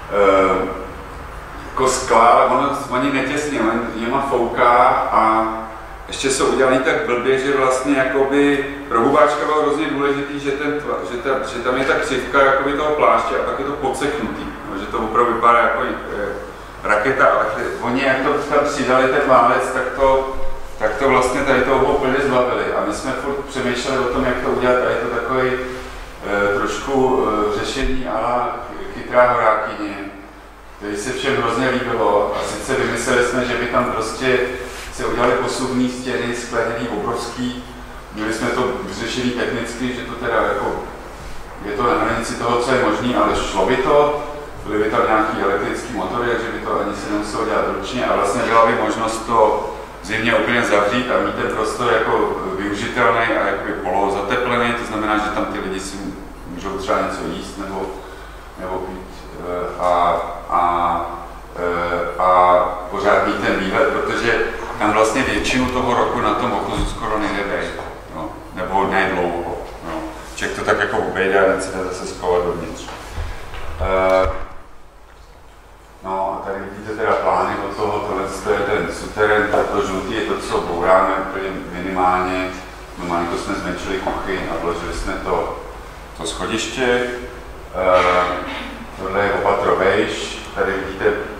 uh, jako skla, ale ono, oni netěsně, on jima fouká a ještě jsou udělaný tak blbě, že vlastně jakoby pro hubáčka bylo hrozně důležitý, že, ten, že, ta, že tam je ta křivka jakoby toho pláště a pak je to podseknutý, no, že to opravdu vypadá jako e, raketa, ale oni jak to tam přidali ten válec, tak to, tak to vlastně tady toho úplně zbavili a my jsme furt přemýšleli o tom, jak to udělat a je to takový e, trošku e, řešení ala chytrá horákyně, který se všem hrozně líbilo a sice vymysleli jsme, že by tam prostě se udělali posuvní stěny, skleněný, obrovský. Měli jsme to vyřešený technicky, že to teda jako, je to na hranici toho, co je možné, ale šlo by to. Byly by tam nějaký elektrický motory, takže by to ani se nemuselo dělat ručně a vlastně byla by možnost to zimně úplně zavřít a mít ten prostor jako využitelný a jakoby polozateplený, to znamená, že tam ty lidi si můžou třeba něco jíst nebo, nebo pít a, a, a pořád mít ten výhled, protože tam vlastně většinu toho roku na tom okozu skoro nejde být, no, nebo ne dlouho. No. Člověk to tak jako obejde a nechce zase schovat dovnitř. Uh, no a tady vidíte teda plány od toho, tohle je ten suterén, to žlutý je to, co bouráme úplně minimálně. No malinko jsme zmenšili kuchyň a vložili jsme to, to schodiště. Uh, tohle je opatro vejš, tady vidíte.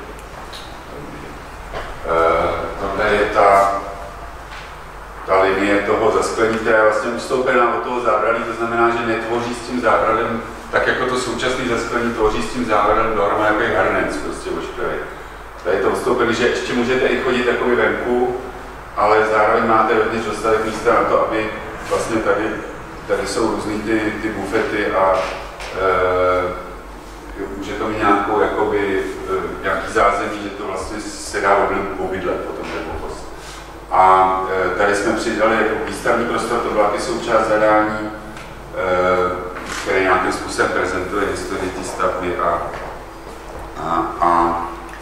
Uh, tohle je ta, ta linie toho zasklení, která je vlastně ustoupená od toho zábradlí, to znamená, že netvoří s tím zábradlem, tak jako to současné zasklení tvoří s tím zábradlem dohromady jako hrnec, prostě ošklivý. Tady je to ustoupený, že ještě můžete i chodit jakoby venku, ale zároveň máte vevnitř dostatek místa na to, aby vlastně tady, tady jsou různý ty, ty bufety a uh, může to mít nějakou, jakoby, nějaký zázemí, že to vlastně se dá obydlet potom ten pokus. A e, tady jsme přidali jako výstavní prostor, to byla taky součást zadání, e, který nějakým způsobem prezentuje historii té stavby a, a, a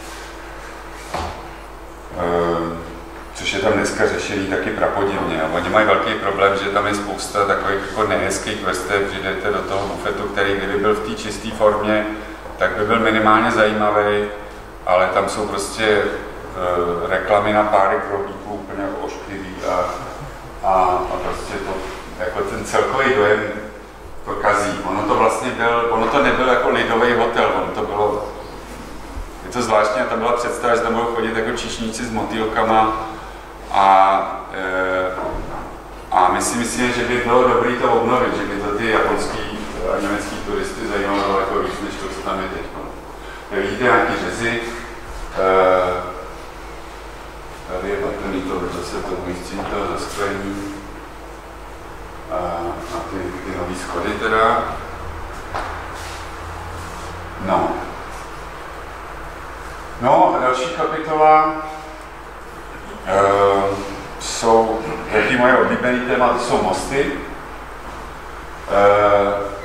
e, což je tam dneska řešení taky prapodivně. A oni mají velký problém, že tam je spousta takových jako nehezkých vrstev, přijdete do toho bufetu, který kdyby byl v té čisté formě, tak by byl minimálně zajímavý, ale tam jsou prostě e, reklamy na párek rohlíků úplně jako ošklivý a, a, a prostě to, jako ten celkový dojem to kazí. Ono to vlastně byl, ono to nebyl jako lidový hotel, ono to bylo, je to zvláštní, a tam byla představa, že tam budou chodit jako čišníci s motýlkama a, e, a my si myslíme, že by bylo dobré to obnovit, že by to ty japonský a německý turisty zajímalo jako víc, než to, co tam je teď. No. Vidíte nějaký řezy, e, tady je patrný to zase to umístění toho zasklení a, a ty, ty nový schody teda. No. No a další kapitola e, jsou, jaký moje oblíbený téma, to jsou mosty. E,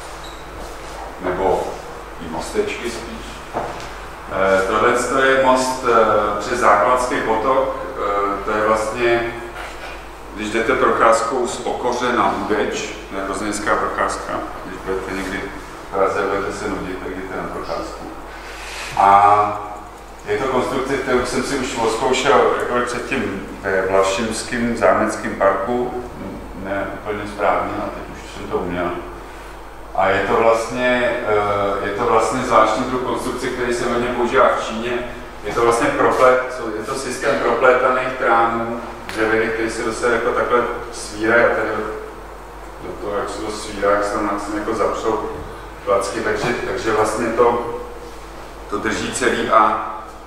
nebo i mostečky spíš. E, tohle je most e, přes Základský potok, e, to je vlastně, když jdete procházkou z Okoře na Hudeč, to je hrozně hezká procházka, když budete někdy v Praze, budete se nudit, tak jdete na procházku. A je to konstrukce, kterou jsem si už odzkoušel jako předtím ve Vlašimském zámeckém parku, ne úplně správně, a teď už jsem to uměl. A je to vlastně, je to vlastně zvláštní druh konstrukce, který se hodně používá v Číně. Je to vlastně proplet, je to systém proplétaných tránů dřeviny, který se dostane jako takhle svírají a tady do toho, jak se to svírá, jak se tam jako zapřou placky, takže, takže vlastně to, to drží celý a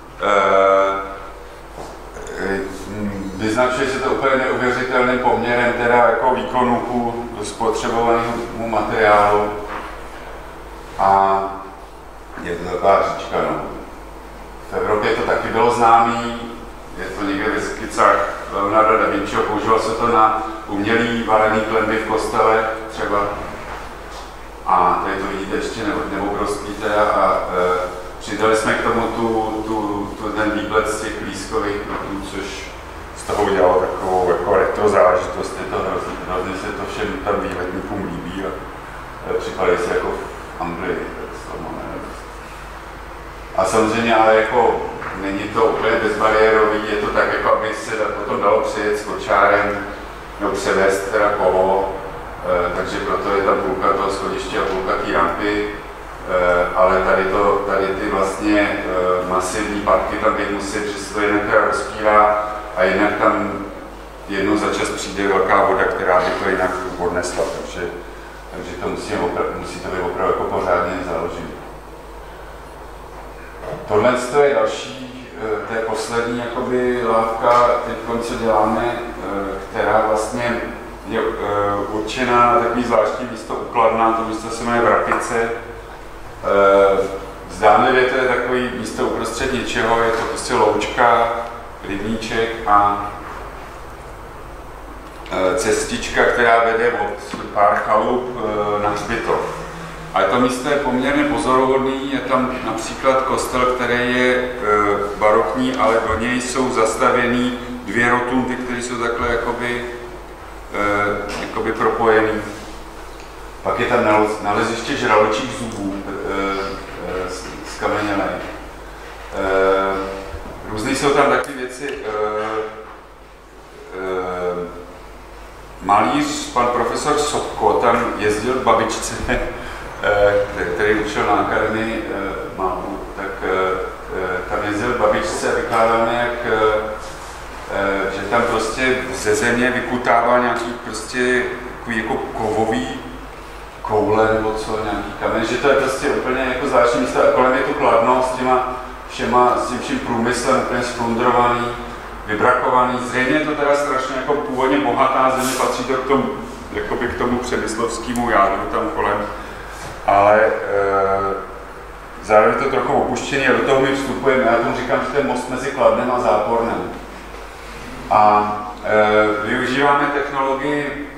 e, vyznačuje se to úplně neuvěřitelným poměrem teda jako výkonu ku spotřebovanému materiálu a je to taková říčka, no. V Evropě to taky bylo známý, je to někde ve skicách Leonarda da Vinciho, používalo se to na umělý valený klenby v kostele třeba. A tady to vidíte ještě neobrovský teda a e, přidali jsme k tomu tu, tu, tu, ten výhled z těch lískových kroků, což z toho udělalo takovou jako retro záležitost, je to hrozně, hrozně se to všem tam výletníkům líbí a e, připadají si jako v Anglii, tak z toho máme radost. A samozřejmě ale jako není to úplně bezbariérový, je to tak, jako aby se potom dalo přijet s kočárem nebo převést teda kolo, e, takže proto je tam půlka toho schodiště a půlka té rampy, e, ale tady, to, tady ty vlastně e, masivní patky tam být musí, že se to jinak teda rozpírá a jinak tam jednou za čas přijde velká voda, která by to jinak odnesla, takže, takže to musí, opra- musí to být opravdu jako pořádně založené. Tohle je další, to je poslední jakoby lávka, teď co děláme, která vlastně je určená na takový zvláštní místo ukladná, to místo se jmenuje Vrapice. Zdánlivě to je takový místo uprostřed něčeho, je to prostě loučka, rybníček a cestička, která vede od pár chalup na hřbitov. Ale to místo je poměrně pozoruhodný, je tam například kostel, který je e, barokní, ale do něj jsou zastavěný dvě rotundy, které jsou takhle jakoby, e, jakoby propojený. Pak je tam naleziště žraločích zubů e, e, skamenělé. E, různý jsou tam takové věci. E, e, malíř, pan profesor Sobko, tam jezdil k babičce, který učil na akademii mámu, tak tam jezdil k babičce a vykládal mi, jak, že tam prostě ze země vykutával nějaký prostě jako kovový koule nebo co, nějaký kamen, že to je prostě úplně jako zvláštní místo a kolem je to Kladno s těma všema, s tím vším průmyslem úplně splundrovaný, vybrakovaný. Zřejmě je to teda strašně jako původně bohatá země, patří to k tomu, jakoby k tomu přemyslovskému jádru tam kolem. Ale e, zároveň to trochu opuštěný a do toho my vstupujeme. Já tomu říkám, že to je most mezi Kladnem a Zápornem. A e, využíváme technologii e,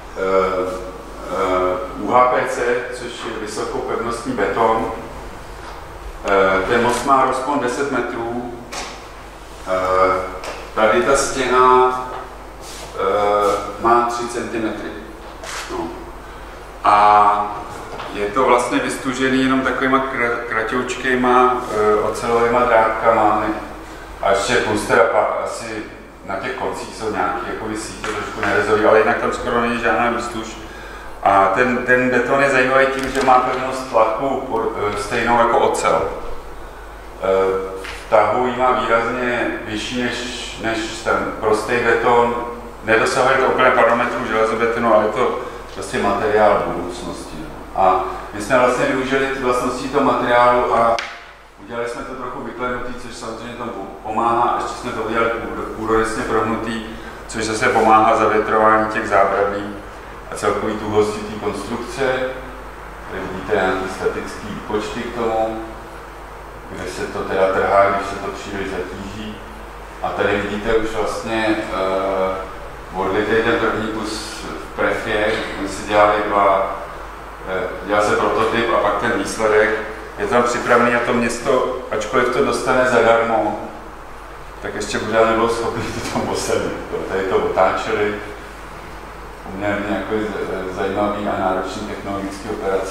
e, U H P C, což je vysokopevnostní beton. E, ten most má rozpon deset metrů. E, tady ta stěna e, má tři centimetry. No. A je to vlastně vystužený jenom takovýma kratoučkýma e, ocelovýma drátkama a ještě plus teda asi na těch koncích jsou nějaké jako sítě, trošku nerezový, ale jinak tam skoro není žádná výstuž. A ten, ten beton je zajímavý tím, že má pevnost tlaku e, stejnou jako ocel. E, tahu ji má výrazně vyšší než, než ten prostý beton. Nedosahuje to úplně parametrů železobetonu, ale je to prostě materiál budoucnosti. A my jsme vlastně využili ty vlastnosti toho materiálu a udělali jsme to trochu vyklenutý, což samozřejmě tomu pomáhá. A ještě jsme to udělali půdorysně prohnutý, což zase pomáhá zavětrování těch zábradlí a celkový tuhosti té konstrukce. Tady vidíte nějaké statické výpočty k tomu, kde se to teda trhá, když se to příliš zatíží. A tady vidíte už vlastně uh, odlitý ten první kus v prefě, kdy si dělali dva dělá se prototyp a pak ten výsledek. Je tam připravený a to město, ačkoliv to dostane zadarmo, tak ještě pořád nebylo schopný to tam posadit. Tady to otáčeli, poměrně jako zajímavý a náročný technologické operace.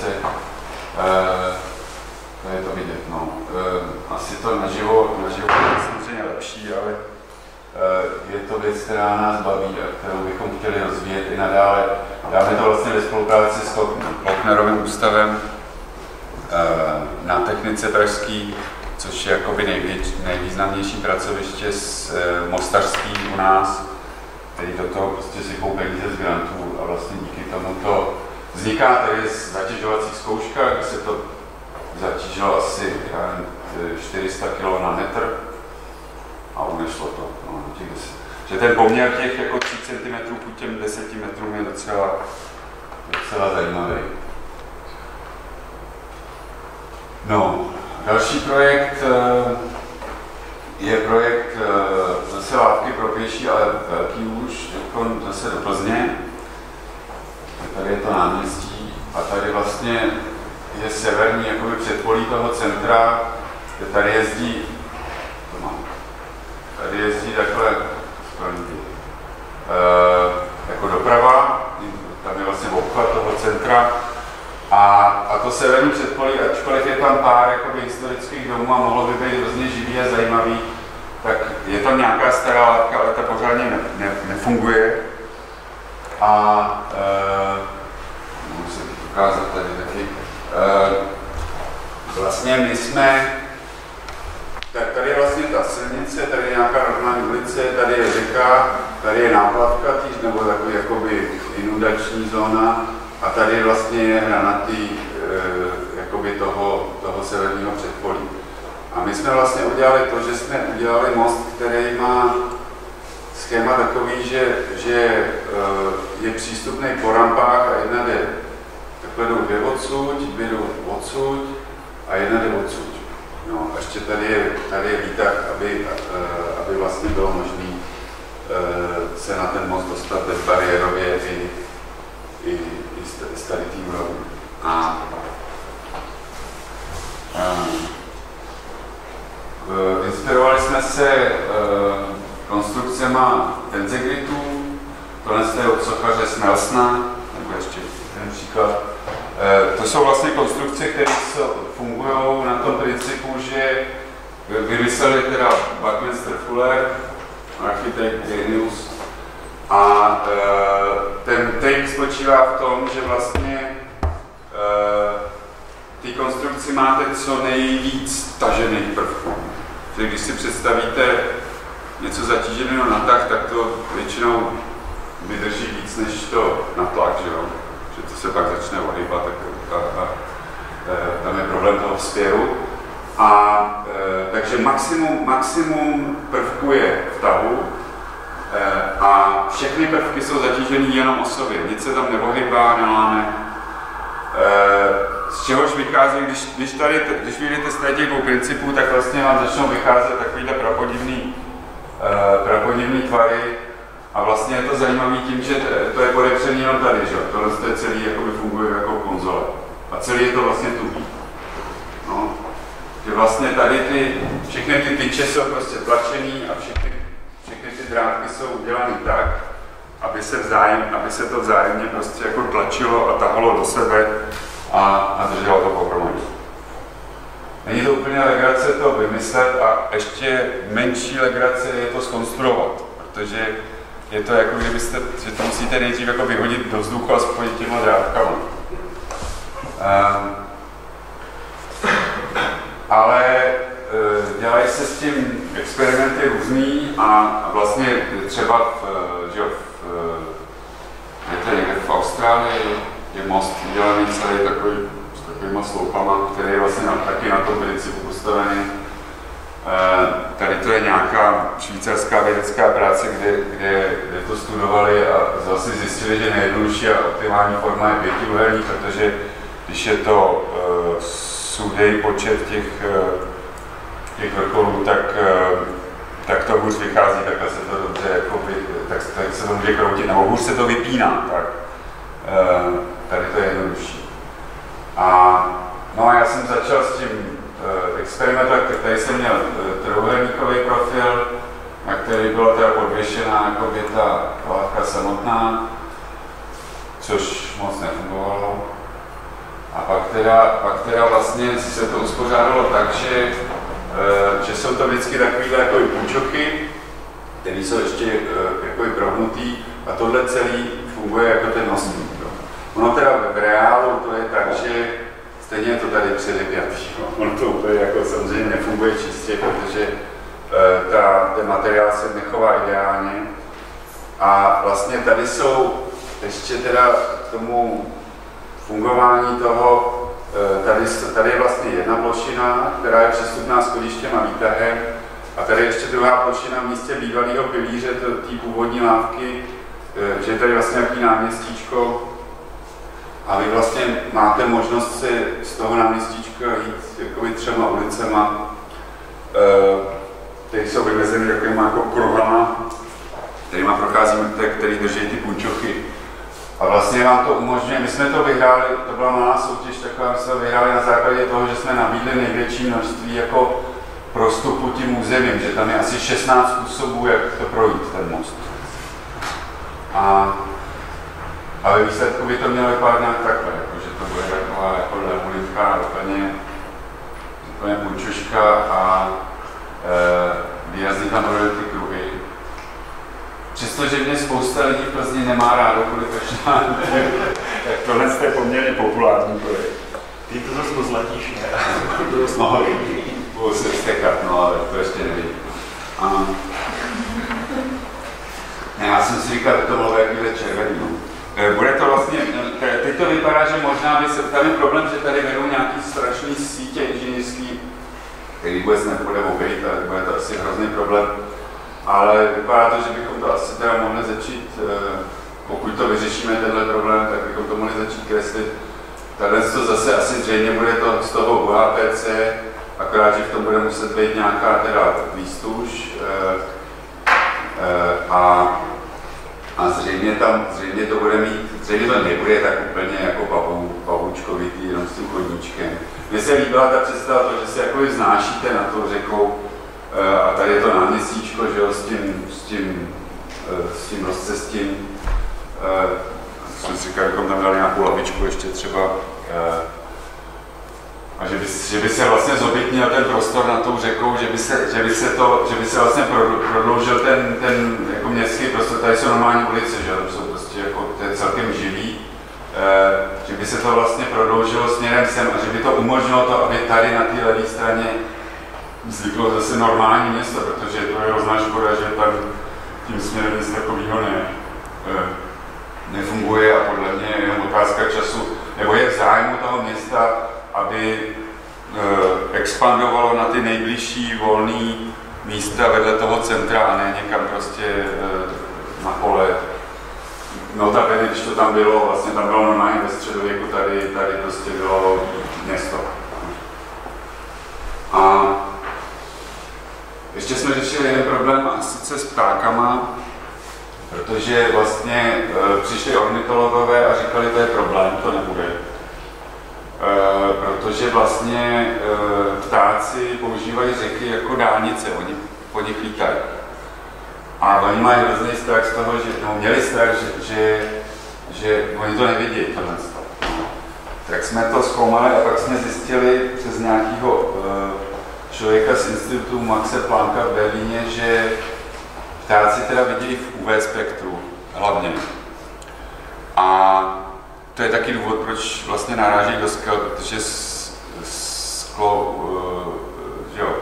To je to vidět. No. Asi to naživo, naživo je samozřejmě lepší, ale je to věc, která nás baví a kterou bychom chtěli rozvíjet i nadále. Dáme to vlastně ve spolupráci s Klocknerovým ústavem na technice pražský, což je jakoby nejvíc, nejvýznamnější pracoviště z mostařský u nás, který do toho prostě sypou peníze z grantů a vlastně díky tomu to vzniká tady zatěžovací zkouška, kdy se to zatížilo asi čtyři sta kilo na metr a unešlo to. No, těch deset. Že ten poměr těch jako tři centimetrů k těm deseti metrům je docela, docela zajímavý. No, další projekt je projekt zase lávky pro pěší, ale velký už, jako zase do Plzně. Tady je to náměstí a tady vlastně je severní jakoby předpolí toho centra, kde tady jezdí, to mám, tady jezdí takhle e, jako doprava, tam je vlastně obchvat toho centra a, a to severní předpolí, ačkoliv je tam pár jakoby historických domů a mohlo zajímavý, tak je tam nějaká stará látka, ale ta pořádně ne, ne, nefunguje. A e, můžu se to ukázat tady taky. E, vlastně my jsme, tak tady je vlastně ta silnice, tady je nějaká normální ulice, tady je řeka, tady je náplavka, týž, nebo takový jakoby inundační zóna a tady vlastně je hranatý e, jakoby toho, toho severního předpolí. A my jsme vlastně udělali to, že jsme udělali most, který má schéma takový, že, že uh, je přístupný po rampách a jedna jde, takhle jdou dvě odsud, dvě jdou odsud a jedna jde odsud. No, a ještě tady je, tady je výtah, aby, uh, aby vlastně bylo možné uh, se na ten most dostat bezbariérově i, i, i z tady tým úrovní. A uh, inspirovali jsme se uh, konstrukcema tenzegritů, tohle je od sochaře Smelsna, nebo ještě ten příklad. E, to jsou vlastně konstrukce, které fungují na tom principu, že vymysleli teda Buckminster Fuller, architekt Genius, a e, ten take spočívá v tom, že vlastně e, ty konstrukci máte co nejvíc tažených prvků. Takže když si představíte něco zatíženého na tah, tak to většinou vydrží víc než to na tlak, že jo? Že to se pak začne ohýbat, tak a, a, a, tam je problém toho spěru. A e, takže maximum, maximum prvků je v tahu e, a všechny prvky jsou zatížené jenom osově, nic se tam neohýbá, neláme. E, z čehož vychází, když, když tady, když vyjdete z těch dvou principů, tak vlastně vám začnou vycházet takovýhle prapodivný Uh, prapodivný tvary a vlastně je to zajímavé tím, že to je podepřený jenom tady, že? Tohle je celý jakoby funguje jako konzole a celý je to vlastně tuhý. No. Že vlastně tady ty, všechny ty tyče jsou prostě tlačený a všechny, všechny ty drátky jsou udělané tak, aby se, vzájem, aby se to vzájemně prostě jako tlačilo a tahalo do sebe a, a drželo to pohromadě. Není to úplně legrace to vymyslet a ještě menší legrace je to zkonstruovat, protože je to jako kdybyste, že to musíte nejdřív jako vyhodit do vzduchu a spojit těma drátkama. Um, ale uh, dělají se s tím experimenty různý a vlastně třeba v, že v, je to někde v Austrálii, je most udělaný celý takový takovýma sloupama, který je vlastně na, taky na tom principu postavený. E, tady to je nějaká švýcarská vědecká práce, kde, kde, kde to studovali a zase zjistili, že nejjednodušší a optimální forma je pětiúhelník, protože když je to e, sudej počet těch, e, těch vrcholů, tak, e, tak to hůř vychází, takhle se to dobře, jakoby, tak, tak se to může kroutit, nebo hůř se to vypíná. Tak. E, tady to je jednodušší. A, no a já jsem začal s tím uh, experimentem, tady jsem měl uh, trojúhelníkový profil, na který byla teda podvěšená jakoby ta látka samotná, což moc nefungovalo. A pak teda, pak teda vlastně se to uspořádalo tak, že, uh, že jsou to vždycky takovýhle jakoby půjčoky, které jsou ještě uh, jakoby prohnutý a tohle celý funguje jako ten nosník. Ono teda v reálu to je tak, že stejně je to tady předepjatý. Ono to úplně jako samozřejmě nefunguje čistě, protože e, ta, ten materiál se nechová ideálně. A vlastně tady jsou ještě teda k tomu fungování toho, e, tady, tady je vlastně jedna plošina, která je přístupná schodištěm a výtahem. A tady je ještě druhá plošina v místě bývalého pilíře, té původní lávky, e, že je tady vlastně nějaký náměstíčko. A vy vlastně máte možnost si z toho náměstíčka jít jakoby třema ulicema, které jsou vymezeny takovýma jako kruhama, kterýma procházíme, který drží ty punčochy. A vlastně vám to umožňuje, my jsme to vyhráli, to byla malá soutěž taková, my jsme to vyhráli na základě toho, že jsme nabídli největší množství jako prostupu tím územím, že tam je asi šestnáct způsobů, jak to projít, ten most. A A ve výsledku by to mělo vypadat nějak takhle, jako, že to bude taková jako lemulitka, úplně, úplně punčuška a výrazně tam budou ty kruhy. Přestože mě spousta lidí v Plzni nemá rádo kvůli Pešná, tak tohle je poměrně populární projekt. Ty to zase pozlatíš, ne? No, budu se vztekat, no, ale to ještě nevím. A... Ne, já jsem si říkal, že to bylo jakýhle červený. No. Bude to vlastně, teď to vypadá, že možná by se, tam je problém, že tady vedou nějaký strašný sítě inženýrský, který vůbec nepůjde obejít, tak bude to asi hrozný problém. Ale vypadá to, že bychom to asi teda mohli začít, pokud to vyřešíme tenhle problém, tak bychom to mohli začít kreslit. Tady to zase asi zřejmě bude to z toho U H P C, akorát, že v tom bude muset být nějaká teda výstuž a, a zřejmě tam, zřejmě to bude mít, zřejmě to nebude tak úplně jako pavou, pavoučkovitý, jenom s tím chodníčkem. Mně se líbila ta představa to, že se jako vznášíte na to řekou a tady je to náměstíčko, že jo, s tím, s tím, s tím rozcestím. Jsem si říkal, bychom tam dali nějakou lavičku ještě třeba. A že by, že by se vlastně zobětnil ten prostor nad tou řekou, že by se, že by se, to, že by se vlastně prodloužil ten, ten jako městský prostor. Tady jsou normální ulice, že tam jsou prostě jako, to je celkem živý. Že by se to vlastně prodloužilo směrem sem a že by to umožnilo to, aby tady na té levé straně vzniklo zase normální město, protože to je hrozná škoda, že tam tím směrem nic takového ne, nefunguje a podle mě je jenom otázka času, nebo je v zájmu toho města, aby expandovalo na ty nejbližší volné místa vedle toho centra a ne někam prostě na pole. Notabene, když to tam bylo, vlastně tam bylo normálně ve středověku, tady, tady prostě bylo město. A ještě jsme řešili jeden problém, a sice s ptákama, protože vlastně e, přišli ornitologové a říkali, to je problém, to nebude. E, protože vlastně e, ptáci používají řeky jako dálnice, oni po nich lítají. A oni mají hrozný strach z toho, že no, měli strach, že, že, že oni to nevidí, tohle. Tak jsme to zkoumali a pak jsme zjistili přes nějakého e, člověka z institutu Maxe Plancka v Berlíně, že ptáci teda vidějí v U V spektru hlavně. A to je taky důvod, proč vlastně naráží do skel, protože sklo, že jo,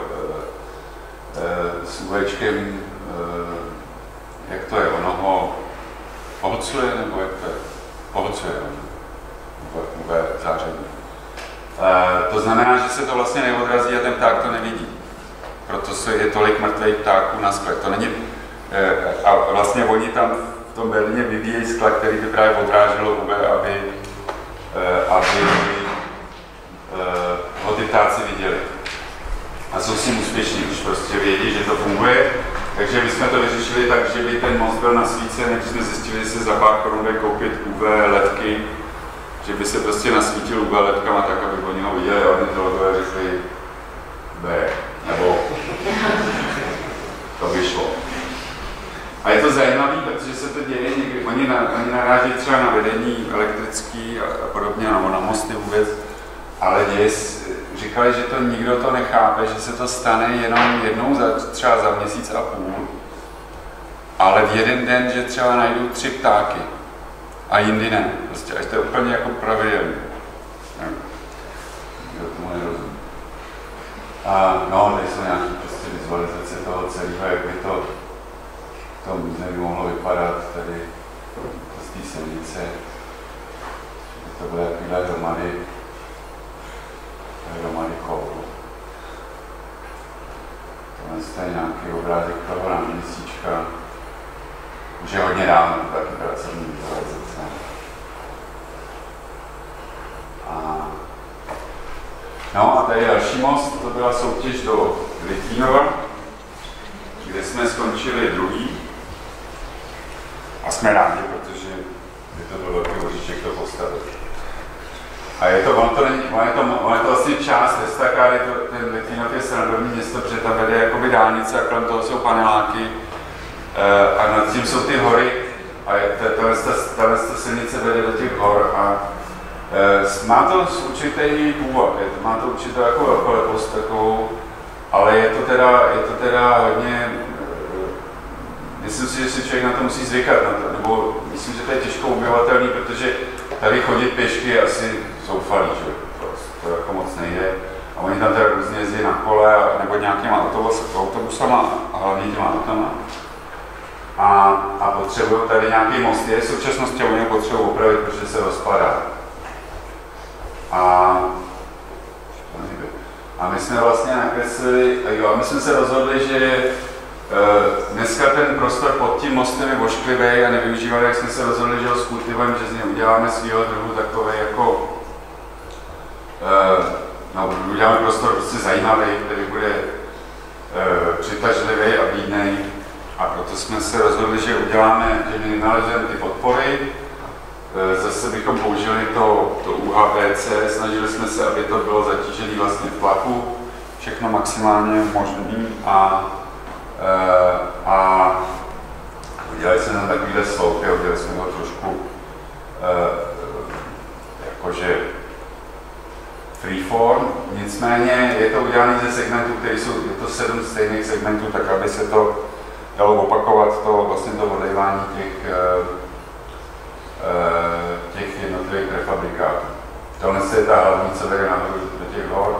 s UVčkem, jak to je, ono ho pohlcuje, nebo jak to je? Pohlcuje U V záření. To znamená, že se to vlastně neodrazí a ten pták to nevidí. Proto je tolik mrtvých ptáků na skle. To není, a vlastně oni tam v tom Berlíně vyvíjejí skla, který by právě odráželo U V, aby, aby ho ty ptáci viděli. A jsou s tím úspěšní, když prostě vědí, že to funguje. Takže my jsme to vyřešili tak, že by ten most byl nasvícen, když jsme zjistili, že se za pár korun bude koupit U V ledky, že by se prostě nasvítil U V ledkama tak, aby oni ho viděli a ornitologové řekli B, nebo to vyšlo. A je to zajímavé, protože se to děje někdy, oni, na, oni naráží třeba na vedení elektrický a, a podobně, nebo na mosty vůbec, ale děje, říkali, že to nikdo to nechápe, že se to stane jenom jednou za, třeba za měsíc a půl, ale v jeden den, že třeba najdou tři ptáky a jindy ne, prostě, až to je úplně jako pravidelně. Kdo tomu nerozumí. A no, tady jsou nějaké prostě vizualizace toho celého, jak by to to by mohlo vypadat tady z té silnice. To bude takovýhle hromady, hromady koulů. Tohle je nějaký obrázek toho náměstíčka. Už je hodně dávno, to taky pracovní vizualizace. A no a tady je další most, to byla soutěž do Litvínova, kde jsme skončili druhý. A jsme rádi, protože by to byl velký oříšek to postavit. A je to, ono to, není, ono je to, ono je to vlastně část estakády, ten Litvínov je srandovní město, protože tam vede jakoby dálnice a kolem toho jsou paneláky e, a nad tím jsou ty hory a tahle silnice vede do těch hor a e, má to určitý původ, má to určitou jako velkolepost takovou ale je to teda, je to teda hodně, myslím si, že si člověk na to musí zvykat, na to, nebo myslím, že to je těžko obyvatelný, protože tady chodit pěšky je asi zoufalý, že to, to jako moc nejde. A oni tam teda různě jezdí na kole nebo nějakýma autobus, autobusama a hlavně těma autama. A, a potřebují tady nějaký most. Je v současnosti oni ho potřebují opravit, protože se rozpadá. A, a my jsme vlastně nakreslili, jo, a my jsme se rozhodli, že e, dneska ten prostor pod tím mostem je ošklivý a nevyužívali, jak jsme se rozhodli, že ho skultivujeme, že z něj uděláme svýho druhu takový jako e, no, uděláme prostor prostě zajímavý, který bude e, přitažlivý a bídnej. A proto jsme se rozhodli, že uděláme, že my nalezeme ty podpory. E, zase bychom použili to, to U H P C, snažili jsme se, aby to bylo zatížené vlastně v tlaku, všechno maximálně možné. A, e, a udělali jsme tam takovýhle sloupy, udělali jsme ho trošku e, jakože freeform, nicméně je to udělané ze segmentů, které jsou, je to sedm stejných segmentů, tak aby se to dalo opakovat, to vlastně to odejvání těch, těch jednotlivých prefabrikátů. Tohle je ta hlavní, co vede nahoru do těch hor.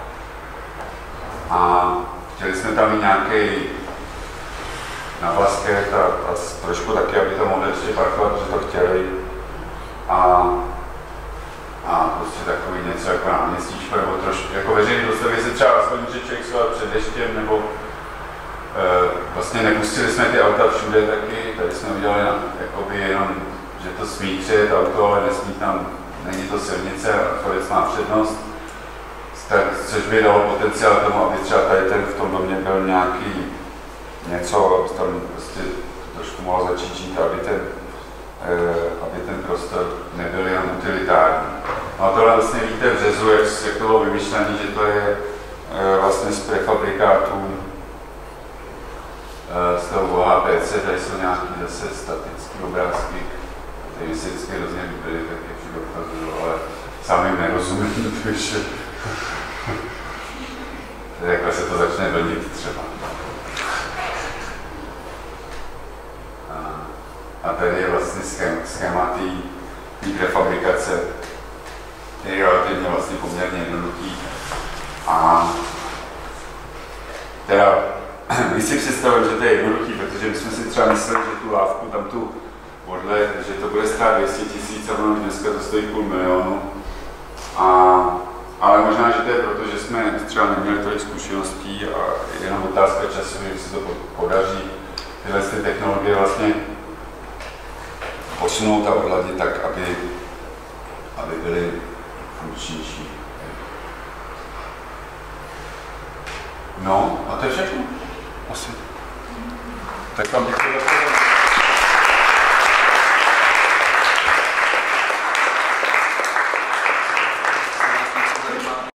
A chtěli jsme tam mít nějaký navlasket a, a trošku taky, aby to mohli ještě parkovat, protože to chtěli. A a prostě takový něco jako náměstíčko, nebo trošku, jako veřejný prostor, jestli třeba aspoň, že člověk se před deštěm, nebo e, vlastně nepustili jsme ty auta všude taky, tady jsme udělali na, jakoby jenom, že to smí přijet auto, ale nesmí tam, není to silnice a chodec má přednost, tak, což by dalo potenciál tomu, aby třeba tady ten v tom domě byl nějaký něco, aby tam prostě trošku mohlo začít žít, aby ten aby ten prostor nebyl jen utilitární. No a tohle vlastně víte v řezu, jak, jak to bylo vymyšlené, že to je e, vlastně z prefabrikátů e, z toho U H P C, tady jsou nějaké zase statické obrázky, které si vždycky hrozně líbily, tak je všude ukazuju, ale sám jim nerozumím, takže takhle se to začne vlnit třeba. A tady je vlastně schéma té prefabrikace, který je relativně vlastně poměrně jednoduchý. A teda, když si představím, že to je jednoduchý, protože my jsme si třeba mysleli, že tu lávku tam tu odle, že to bude stát dvě stě tisíc a ono dneska to stojí půl milionu. A, ale možná, že to je proto, že jsme třeba neměli tolik zkušeností a jenom otázka času, že se to podaří tyhle ty technologie vlastně posunout a odladit tak, aby, aby byly funkčnější. No, a to je všechno. Asi. Tak vám děkuji za pozornost.